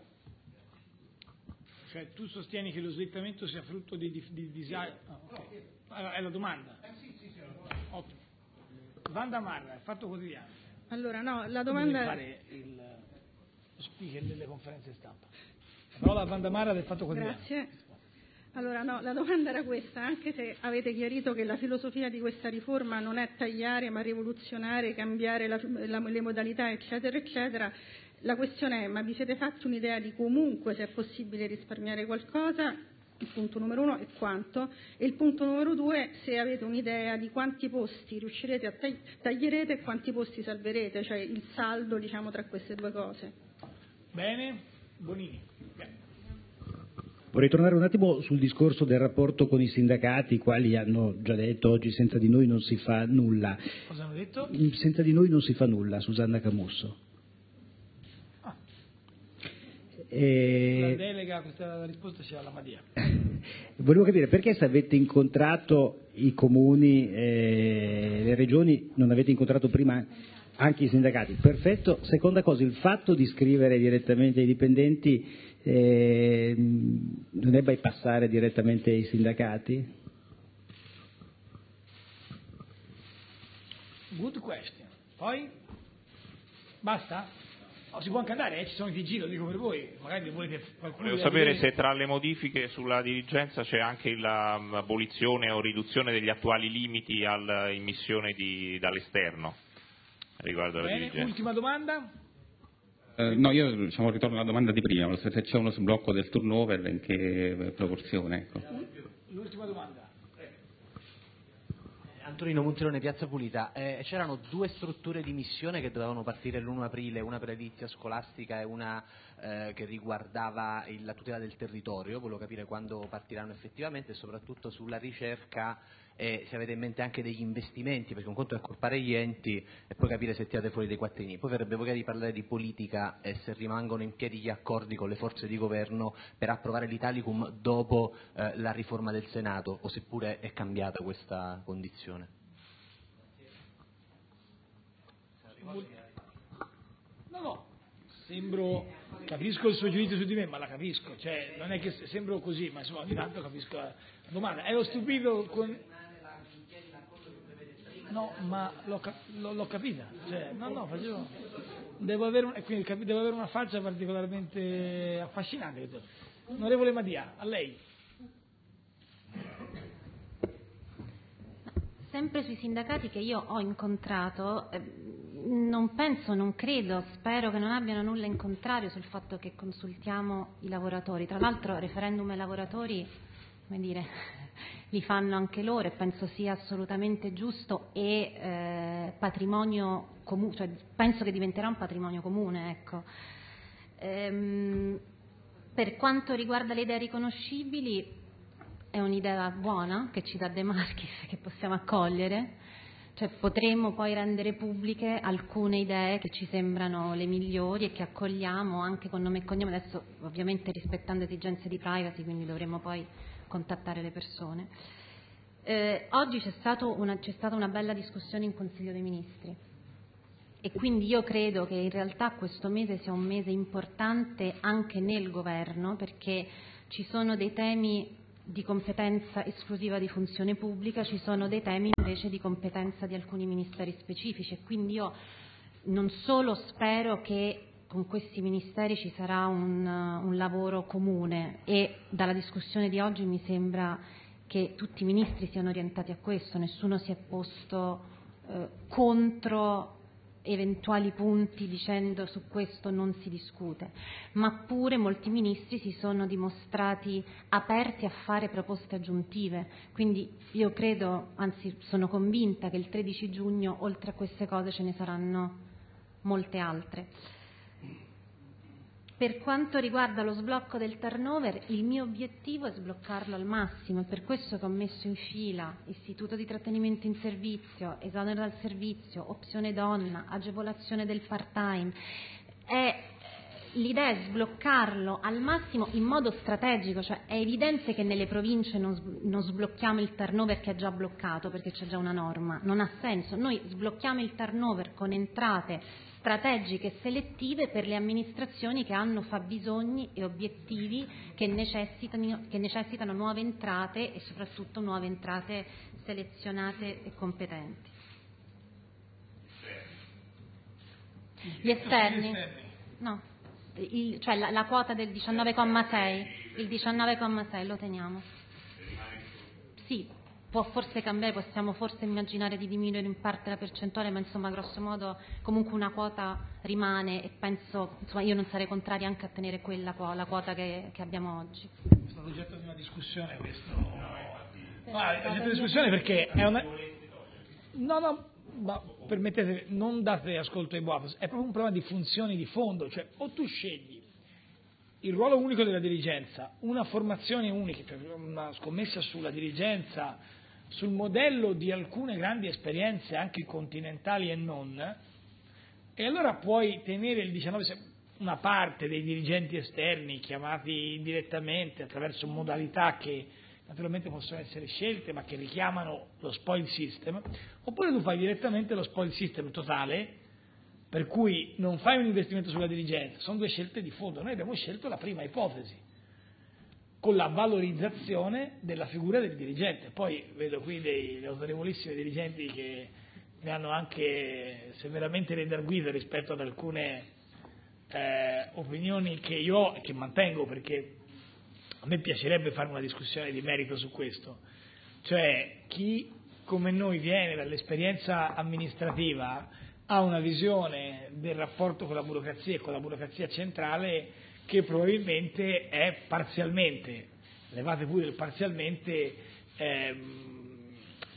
Cioè, tu sostieni che lo slittamento sia frutto di disagio? Di, di, ah, okay. Allora, è la domanda? Eh, sì, sì, sì, Ottimo. Wanda Marra, il Fatto Quotidiano. Allora, no, la domanda... Deve fare il, lo speaker delle conferenze stampa. La parola a Wanda Marra del Fatto Quotidiano. Grazie. Allora, no, la domanda era questa, anche se avete chiarito che la filosofia di questa riforma non è tagliare ma rivoluzionare, cambiare la, la, le modalità, eccetera, eccetera, la questione è: ma vi siete fatti un'idea di comunque se è possibile risparmiare qualcosa? Il punto numero uno è quanto, e il punto numero due, se avete un'idea di quanti posti riuscirete a tagli- taglierete e quanti posti salverete, cioè il saldo, diciamo, tra queste due cose. Bene, Bonini. Vorrei tornare un attimo sul discorso del rapporto con i sindacati, i quali hanno già detto oggi senza di noi non si fa nulla. Cosa hanno detto? Senza di noi non si fa nulla, Susanna Camusso. Ah. E... La delega, questa risposta c'è alla Madia. Volevo capire perché, se avete incontrato i comuni e le regioni, non avete incontrato prima anche i sindacati. Perfetto. Seconda cosa, il fatto di scrivere direttamente ai dipendenti eh, non è bypassare direttamente i sindacati? Good question. Poi? Basta? Oh, si può anche andare, eh? Ci sono i T G, lo dico per voi, magari volete qualcuno. Volevo sapere se tra le modifiche sulla dirigenza c'è anche l'abolizione o riduzione degli attuali limiti all'immissione di, dall'esterno riguardo alla Bene, dirigenza. ultima domanda. Eh, no, io diciamo, ritorno alla domanda di prima, se c'è uno sblocco del turnover, in che proporzione? Ecco. L'ultima domanda. Antonino Montirone, Piazza Pulita. Eh, c'erano due strutture di missione che dovevano partire l'primo aprile, una per l'edilizia scolastica e una eh, che riguardava il, la tutela del territorio. Volevo capire quando partiranno effettivamente e soprattutto sulla ricerca, e se avete in mente anche degli investimenti, perché un conto è accorpare gli enti e poi capire se tirate fuori dei quattrini. Poi verrebbe voglia di parlare di politica e se rimangono in piedi gli accordi con le forze di governo per approvare l'Italicum dopo eh, la riforma del Senato, o seppure è cambiata questa condizione. No, no, sembro, capisco il suo giudizio su di me, ma la capisco, cioè non è che sembro così, ma insomma ogni tanto capisco la domanda. Ero stupito con... No, ma l'ho, l'ho, l'ho capita, cioè, no, no, facevo... Devo avere, un, quindi, devo avere una faccia particolarmente affascinante. Onorevole Madia, a lei. Sempre sui sindacati che io ho incontrato, eh, non penso, non credo, spero che non abbiano nulla in contrario sul fatto che consultiamo i lavoratori. Tra l'altro referendum ai lavoratori, come dire, li fanno anche loro e penso sia assolutamente giusto e eh, patrimonio comune, cioè penso che diventerà un patrimonio comune, ecco. Ehm, per quanto riguarda le idee riconoscibili, è un'idea buona che ci dà De Marchis, che possiamo accogliere, cioè potremmo poi rendere pubbliche alcune idee che ci sembrano le migliori e che accogliamo anche con nome e cognome, adesso ovviamente rispettando esigenze di privacy, quindi dovremmo poi contattare le persone. Eh, oggi c'è, stato una, c'è stata una bella discussione in Consiglio dei Ministri e quindi io credo che in realtà questo mese sia un mese importante anche nel governo, perché ci sono dei temi di competenza esclusiva di funzione pubblica, ci sono dei temi invece di competenza di alcuni ministeri specifici e quindi io non solo spero che con questi ministeri ci sarà un, un lavoro comune e dalla discussione di oggi mi sembra che tutti i ministri siano orientati a questo, nessuno si è posto eh, contro eventuali punti dicendo su questo non si discute, ma pure molti ministri si sono dimostrati aperti a fare proposte aggiuntive, quindi io credo, anzi sono convinta che il tredici giugno oltre a queste cose ce ne saranno molte altre. Per quanto riguarda lo sblocco del turnover, il mio obiettivo è sbloccarlo al massimo, è per questo che ho messo in fila istituto di trattenimento in servizio, esonero dal servizio, opzione donna, agevolazione del part-time. È, l'idea è sbloccarlo al massimo in modo strategico, cioè è evidente che nelle province non, non sblocchiamo il turnover che è già bloccato perché c'è già una norma, non ha senso, noi sblocchiamo il turnover con entrate strategiche e selettive per le amministrazioni che hanno fabbisogni e obiettivi che necessitano, che necessitano nuove entrate e soprattutto nuove entrate selezionate e competenti. Gli esterni? No, il, cioè la, la quota del diciannove virgola sei, il diciannove virgola sei lo teniamo. Sì, può forse cambiare, possiamo forse immaginare di diminuire in parte la percentuale, ma insomma grosso modo comunque una quota rimane e penso, insomma io non sarei contraria anche a tenere quella la quota che, che abbiamo oggi. È stato oggetto di una discussione questo. No, è oggetto di una discussione perché è una... No, no, ma permettete, non date ascolto ai boatos, è proprio un problema di funzioni di fondo, cioè o tu scegli il ruolo unico della dirigenza, una formazione unica, cioè una scommessa sulla dirigenza, sul modello di alcune grandi esperienze anche continentali e non, e allora puoi tenere il diciannove, una parte dei dirigenti esterni chiamati direttamente attraverso modalità che naturalmente possono essere scelte ma che richiamano lo spoil system, oppure tu fai direttamente lo spoil system totale, per cui non fai un investimento sulla dirigenza. Sono due scelte di fondo. Noi abbiamo scelto la prima ipotesi, con la valorizzazione della figura del dirigente. Poi vedo qui dei autorevolissimi dirigenti che mi hanno anche severamente redarguito rispetto ad alcune eh, opinioni che io ho e che mantengo, perché a me piacerebbe fare una discussione di merito su questo. Cioè, chi come noi viene dall'esperienza amministrativa ha una visione del rapporto con la burocrazia e con la burocrazia centrale che probabilmente è parzialmente, levate pure il parzialmente, ehm,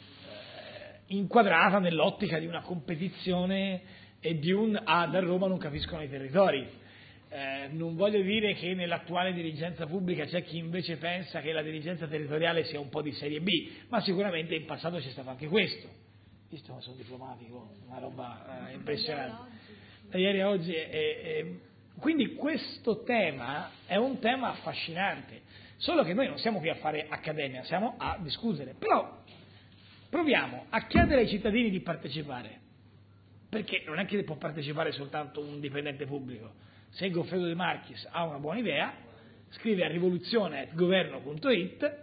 inquadrata nell'ottica di una competizione e di un ah, da Roma non capiscono i territori. Eh, non voglio dire che nell'attuale dirigenza pubblica c'è chi invece pensa che la dirigenza territoriale sia un po' di serie B, ma sicuramente in passato c'è stato anche questo. Visto che sono diplomatico, una roba eh, impressionante. Da ieri a oggi. È, è, quindi questo tema è un tema affascinante, solo che noi non siamo qui a fare accademia, siamo a discutere. Però proviamo a chiedere ai cittadini di partecipare, perché non è che può partecipare soltanto un dipendente pubblico. Se Goffredo De Marchis ha una buona idea, scrive a rivoluzione chiocciola governo punto it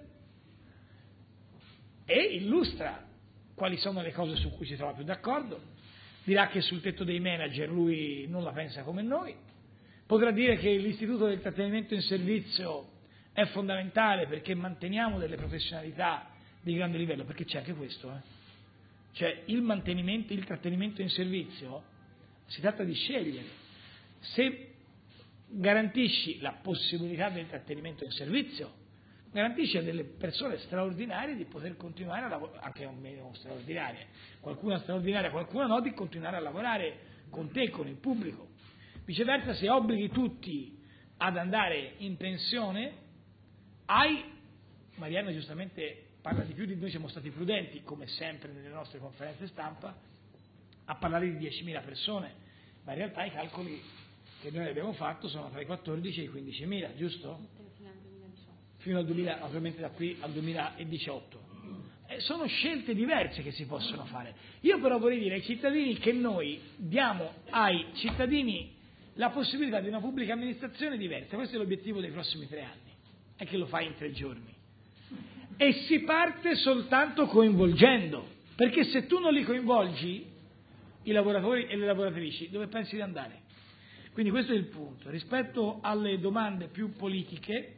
e illustra quali sono le cose su cui si trova più d'accordo, dirà che sul tetto dei manager lui non la pensa come noi, potrà dire che l'istituto del trattenimento in servizio è fondamentale perché manteniamo delle professionalità di grande livello, perché c'è anche questo, eh? Cioè il mantenimento, il trattenimento in servizio, si tratta di scegliere. Se garantisci la possibilità del trattenimento in servizio, garantisce a delle persone straordinarie di poter continuare a lavorare, anche meno straordinarie, qualcuna straordinaria, qualcuna no, di continuare a lavorare con te, con il pubblico. Viceversa, se obblighi tutti ad andare in pensione, hai, Marianna giustamente parla di più di noi, siamo stati prudenti, come sempre nelle nostre conferenze stampa, a parlare di diecimila persone, ma in realtà i calcoli che noi abbiamo fatto sono tra i quattordici e i quindicimila, giusto? Fino al duemila, ovviamente da qui al duemiladiciotto. Eh, sono scelte diverse che si possono fare. Io però vorrei dire ai cittadini che noi diamo ai cittadini la possibilità di una pubblica amministrazione diversa. Questo è l'obiettivo dei prossimi tre anni, è che lo fai in tre giorni. E si parte soltanto coinvolgendo, perché se tu non li coinvolgi, i lavoratori e le lavoratrici, dove pensi di andare? Quindi questo è il punto. Rispetto alle domande più politiche,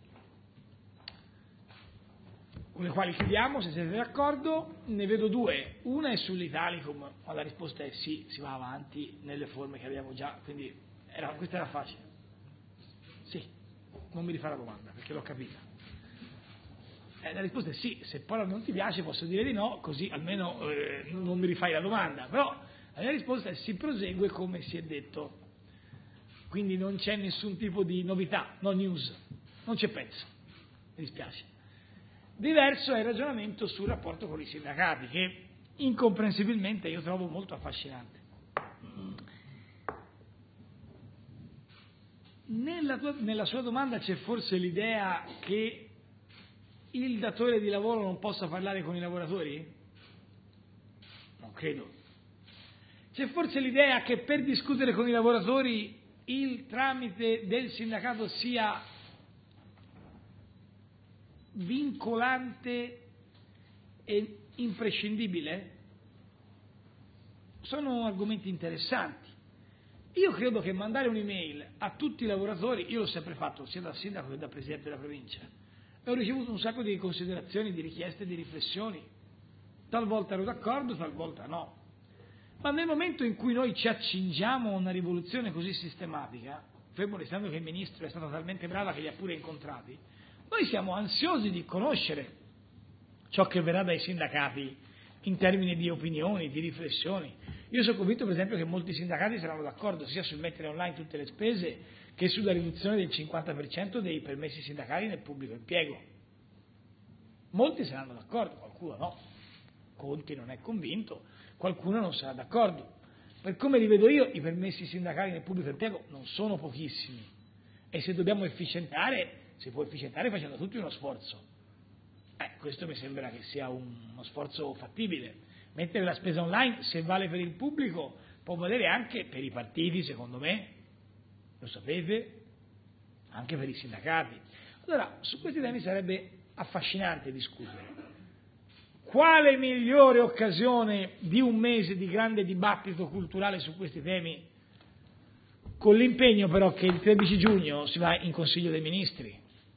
con le quali chiudiamo, se siete d'accordo, ne vedo due. Una è sull'Italicum, ma la risposta è sì, si va avanti nelle forme che abbiamo già, quindi era, questa era facile. Sì, non mi rifà la domanda, perché l'ho capita. Eh, la risposta è sì, se poi non ti piace posso dire di no, così almeno eh, non mi rifai la domanda, però la mia risposta è si prosegue come si è detto, quindi non c'è nessun tipo di novità, no news, non c'è pezzo, mi dispiace. Diverso è il ragionamento sul rapporto con i sindacati, che incomprensibilmente io trovo molto affascinante. Nella, tua, nella sua domanda c'è forse l'idea che il datore di lavoro non possa parlare con i lavoratori? Non credo. C'è forse l'idea che per discutere con i lavoratori il tramite del sindacato sia vincolante e imprescindibile? Sono argomenti interessanti. Io credo che mandare un'email a tutti i lavoratori, io l'ho sempre fatto, sia da sindaco che da presidente della provincia, e ho ricevuto un sacco di considerazioni, di richieste, di riflessioni. Talvolta ero d'accordo, talvolta no. Ma nel momento in cui noi ci accingiamo a una rivoluzione così sistematica, fermo restando che il Ministro è stata talmente brava che li ha pure incontrati, noi siamo ansiosi di conoscere ciò che verrà dai sindacati in termini di opinioni, di riflessioni. Io sono convinto per esempio che molti sindacati saranno d'accordo sia sul mettere online tutte le spese che sulla riduzione del cinquanta per cento dei permessi sindacali nel pubblico impiego. Molti saranno d'accordo, qualcuno no. Conti non è convinto, qualcuno non sarà d'accordo. Per come li vedo io, i permessi sindacali nel pubblico impiego non sono pochissimi e se dobbiamo efficientare, si può efficientare facendo tutti uno sforzo. Eh, questo mi sembra che sia un, uno sforzo fattibile. Mettere la spesa online, se vale per il pubblico, può valere anche per i partiti, secondo me, lo sapete, anche per i sindacati. Allora, su questi temi sarebbe affascinante discutere. Quale migliore occasione di un mese di grande dibattito culturale su questi temi, con l'impegno però che il tredici giugno si va in Consiglio dei Ministri.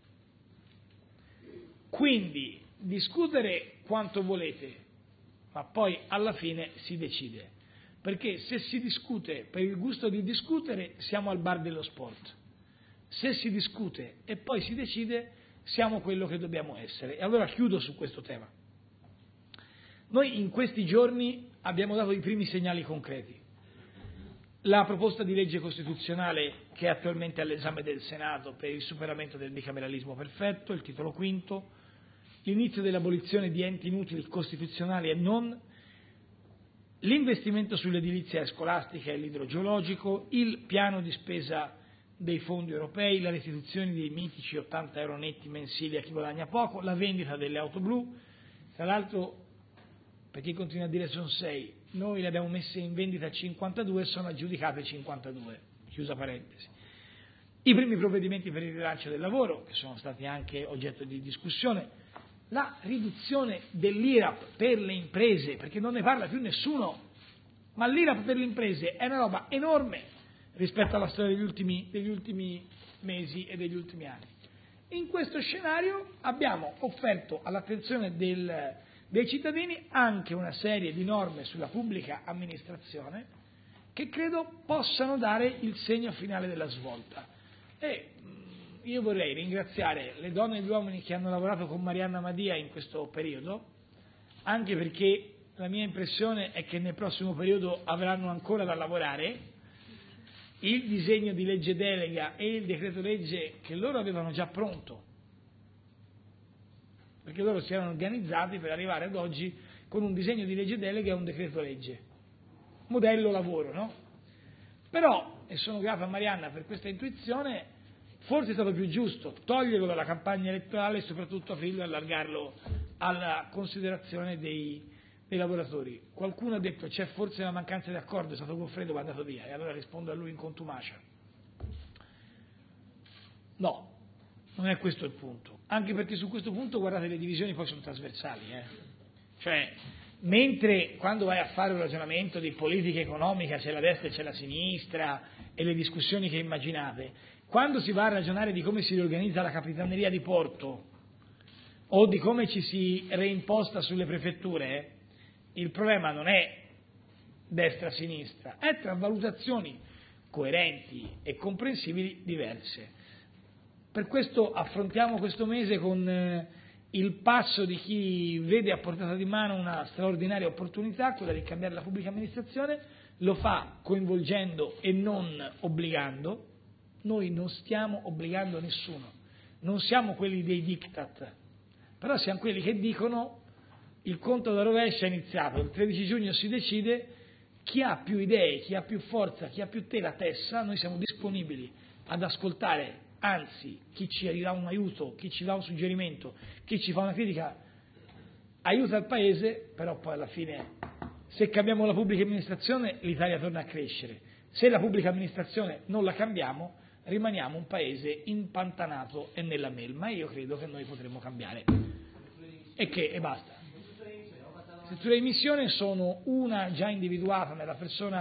Quindi discutere quanto volete, ma poi alla fine si decide, perché se si discute per il gusto di discutere siamo al bar dello sport, se si discute e poi si decide siamo quello che dobbiamo essere. E allora chiudo su questo tema. Noi in questi giorni abbiamo dato i primi segnali concreti. La proposta di legge costituzionale che è attualmente all'esame del Senato per il superamento del bicameralismo perfetto, il titolo quinto, l'inizio dell'abolizione di enti inutili costituzionali e non, l'investimento sull'edilizia scolastica e l'idrogeologico, il piano di spesa dei fondi europei, la restituzione dei mitici ottanta euro netti mensili a chi guadagna poco, la vendita delle auto blu. Tra l'altro, per chi continua a dire sono sei, noi le abbiamo messe in vendita a cinquantadue e sono aggiudicate cinquantadue, chiusa parentesi. I primi provvedimenti per il rilancio del lavoro, che sono stati anche oggetto di discussione, la riduzione dell'I R A P per le imprese, perché non ne parla più nessuno, ma l'I R A P per le imprese è una roba enorme rispetto alla storia degli ultimi, degli ultimi mesi e degli ultimi anni. In questo scenario abbiamo offerto all'attenzione del dei cittadini anche una serie di norme sulla pubblica amministrazione che credo possano dare il segno finale della svolta. E io vorrei ringraziare le donne e gli uomini che hanno lavorato con Marianna Madia in questo periodo, anche perché la mia impressione è che nel prossimo periodo avranno ancora da lavorare. Il disegno di legge delega e il decreto legge che loro avevano già pronto, perché loro si erano organizzati per arrivare ad oggi con un disegno di legge delega e un decreto legge, modello lavoro, no? Però, e sono grato a Marianna per questa intuizione, forse è stato più giusto toglierlo dalla campagna elettorale e soprattutto aprirlo e allargarlo alla considerazione dei, dei lavoratori. Qualcuno ha detto c'è forse una mancanza di accordo, è stato Goffredo, va andato via, e allora rispondo a lui in contumacia. No, non è questo il punto. Anche perché su questo punto, guardate, le divisioni poi sono trasversali. Eh? Cioè, mentre quando vai a fare un ragionamento di politica economica c'è la destra e c'è la sinistra e le discussioni che immaginate, quando si va a ragionare di come si riorganizza la capitaneria di porto o di come ci si reimposta sulle prefetture, il problema non è destra-sinistra, è tra valutazioni coerenti e comprensibili diverse. Per questo affrontiamo questo mese con eh, il passo di chi vede a portata di mano una straordinaria opportunità, quella di cambiare la pubblica amministrazione, lo fa coinvolgendo e non obbligando. Noi non stiamo obbligando nessuno, non siamo quelli dei diktat, però siamo quelli che dicono il conto da rovescio è iniziato, il tredici giugno si decide, chi ha più idee, chi ha più forza, chi ha più tela tessa, noi siamo disponibili ad ascoltare. Anzi, chi ci dà un aiuto, chi ci dà un suggerimento, chi ci fa una critica, aiuta il Paese, però poi alla fine, se cambiamo la pubblica amministrazione, l'Italia torna a crescere. Se la pubblica amministrazione non la cambiamo, rimaniamo un Paese impantanato e nella melma, e io credo che noi potremmo cambiare. E che, e basta. Le strutture di missione sono una già individuata nella persona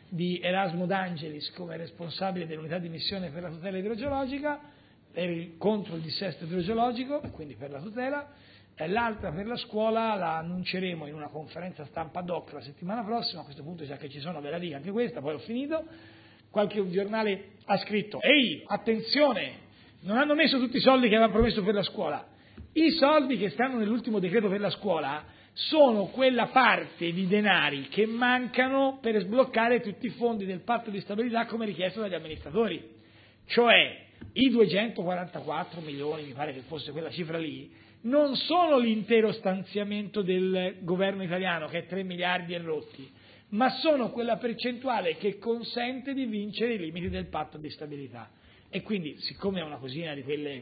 di Erasmo D'Angelis come responsabile dell'unità di missione per la tutela idrogeologica, per il, contro il dissesto idrogeologico, e quindi per la tutela, e l'altra per la scuola la annunceremo in una conferenza stampa ad hoc la settimana prossima. A questo punto, già che ci sono, ve la dico anche questa, poi ho finito. Qualche giornale ha scritto: ehi, attenzione, non hanno messo tutti i soldi che avevano promesso per la scuola. I soldi che stanno nell'ultimo decreto per la scuola sono quella parte di denari che mancano per sbloccare tutti i fondi del patto di stabilità come richiesto dagli amministratori, cioè i duecentoquarantaquattro milioni, mi pare che fosse quella cifra lì, non sono l'intero stanziamento del governo italiano, che è tre miliardi e rotti, ma sono quella percentuale che consente di vincere i limiti del patto di stabilità. E quindi, siccome è una cosina di quelle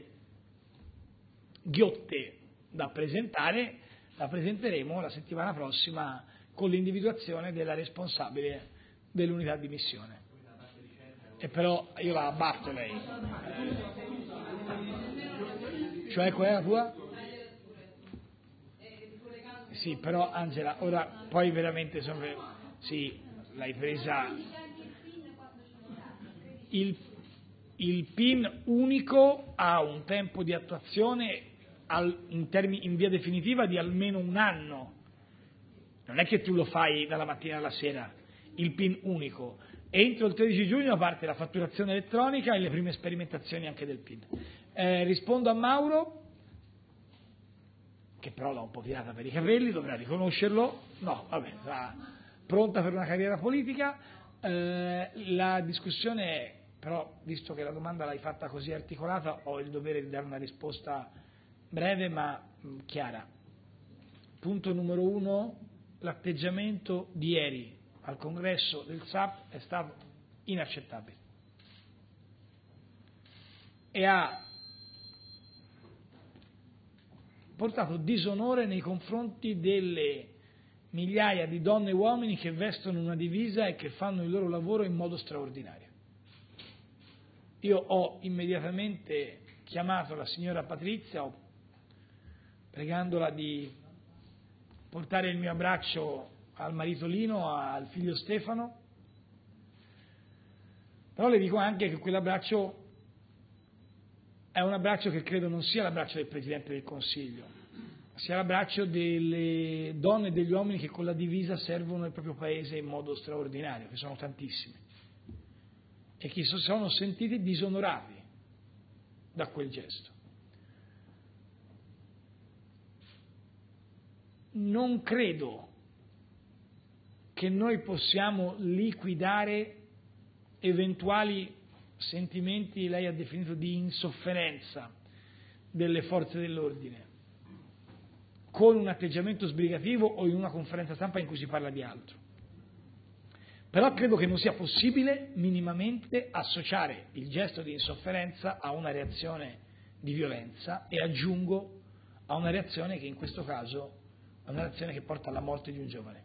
ghiotte da presentare, la presenteremo la settimana prossima con l'individuazione della responsabile dell'unità di missione. E però io la abbatto lei. Cioè, qual è la tua? Sì, però Angela, ora poi veramente sono... Sì, l'hai presa... Il, il P I N unico ha un tempo di attuazione al, in, termini, in via definitiva di almeno un anno. Non è che tu lo fai dalla mattina alla sera, il P I N unico. Entro il tredici giugno parte la fatturazione elettronica e le prime sperimentazioni anche del P I N. Eh, rispondo a Mauro, che però l'ha un po' tirata per i capelli, dovrà riconoscerlo. No, vabbè, sarà pronta per una carriera politica. Eh, la discussione è, però, visto che la domanda l'hai fatta così articolata, ho il dovere di dare una risposta breve ma mh, chiara. Punto numero uno, l'atteggiamento di ieri al congresso del S A P è stato inaccettabile e ha portato disonore nei confronti delle migliaia di donne e uomini che vestono una divisa e che fanno il loro lavoro in modo straordinario. Io ho immediatamente chiamato la signora Patrizia, pregandola di portare il mio abbraccio al marito Lino, al figlio Stefano, però le dico anche che quell'abbraccio è un abbraccio che credo non sia l'abbraccio del Presidente del Consiglio, sia l'abbraccio delle donne e degli uomini che con la divisa servono il proprio Paese in modo straordinario, che sono tantissimi, e che si sono sentiti disonorati da quel gesto. Non credo che noi possiamo liquidare eventuali sentimenti, lei ha definito di insofferenza, delle forze dell'ordine con un atteggiamento sbrigativo o in una conferenza stampa in cui si parla di altro. Però credo che non sia possibile minimamente associare il gesto di insofferenza a una reazione di violenza, e aggiungo a una reazione che in questo caso è una reazione che porta alla morte di un giovane,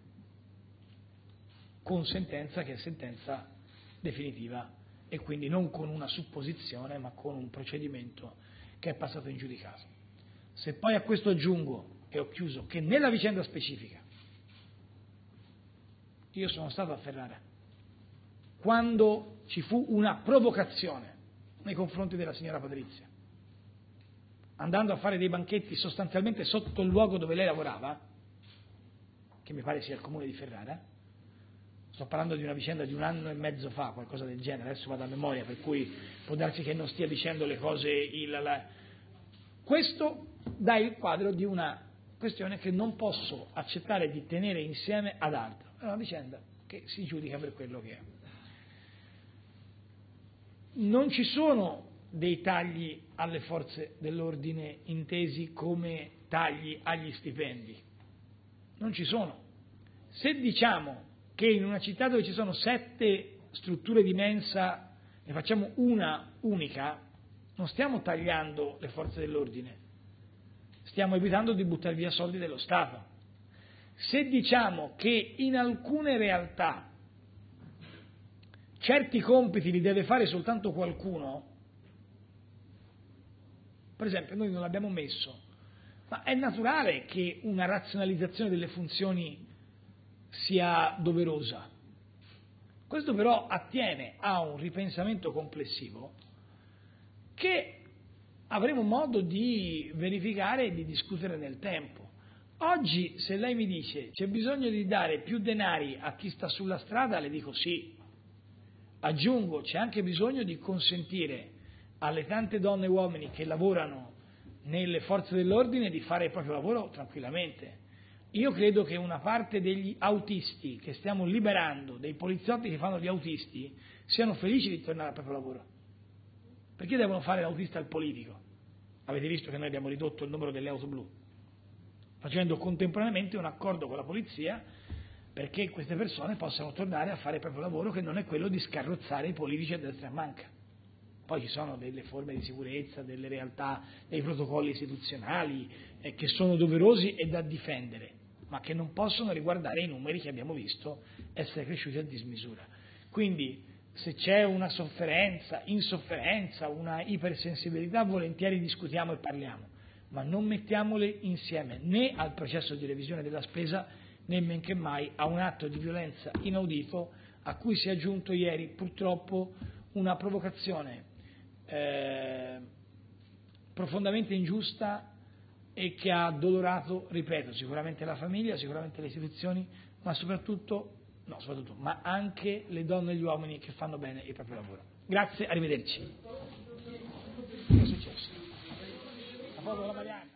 con sentenza che è sentenza definitiva, e quindi non con una supposizione ma con un procedimento che è passato in giudicato. Se poi a questo aggiungo, e ho chiuso, che nella vicenda specifica io sono stato a Ferrara quando ci fu una provocazione nei confronti della signora Patrizia, andando a fare dei banchetti sostanzialmente sotto il luogo dove lei lavorava, che mi pare sia il comune di Ferrara. Sto parlando di una vicenda di un anno e mezzo fa, qualcosa del genere, adesso vado a memoria, per cui può darsi che non stia dicendo le cose... Il, la... Questo dà il quadro di una questione che non posso accettare di tenere insieme ad altro. È una vicenda che si giudica per quello che è. Non ci sono dei tagli alle forze dell'ordine intesi come tagli agli stipendi. Non ci sono. Se diciamo che in una città dove ci sono sette strutture di mensa ne facciamo una unica, non stiamo tagliando le forze dell'ordine, stiamo evitando di buttare via soldi dello Stato. Se diciamo che in alcune realtà certi compiti li deve fare soltanto qualcuno, per esempio noi non l'abbiamo messo, ma è naturale che una razionalizzazione delle funzioni sia doverosa. Questo però attiene a un ripensamento complessivo che avremo modo di verificare e di discutere nel tempo. Oggi, se lei mi dice c'è bisogno di dare più denari a chi sta sulla strada, le dico sì. Aggiungo, c'è anche bisogno di consentire alle tante donne e uomini che lavorano nelle forze dell'ordine di fare il proprio lavoro tranquillamente. Io credo che una parte degli autisti che stiamo liberando, dei poliziotti che fanno gli autisti, siano felici di tornare al proprio lavoro. Perché devono fare l'autista al politico? Avete visto che noi abbiamo ridotto il numero delle auto blu, facendo contemporaneamente un accordo con la polizia perché queste persone possano tornare a fare il proprio lavoro, che non è quello di scarrozzare i politici a destra e a manca. Poi ci sono delle forme di sicurezza, delle realtà, dei protocolli istituzionali eh, che sono doverosi e da difendere, ma che non possono riguardare i numeri che abbiamo visto essere cresciuti a dismisura. Quindi se c'è una sofferenza, insofferenza, una ipersensibilità, volentieri discutiamo e parliamo, ma non mettiamole insieme né al processo di revisione della spesa né men che mai a un atto di violenza inaudito a cui si è aggiunto ieri purtroppo una provocazione eh, profondamente ingiusta e che ha addolorato, ripeto, sicuramente la famiglia, sicuramente le istituzioni, ma soprattutto, no, soprattutto, ma anche le donne e gli uomini che fanno bene il proprio lavoro. Grazie, arrivederci. Che è successo? La foto della Marianna.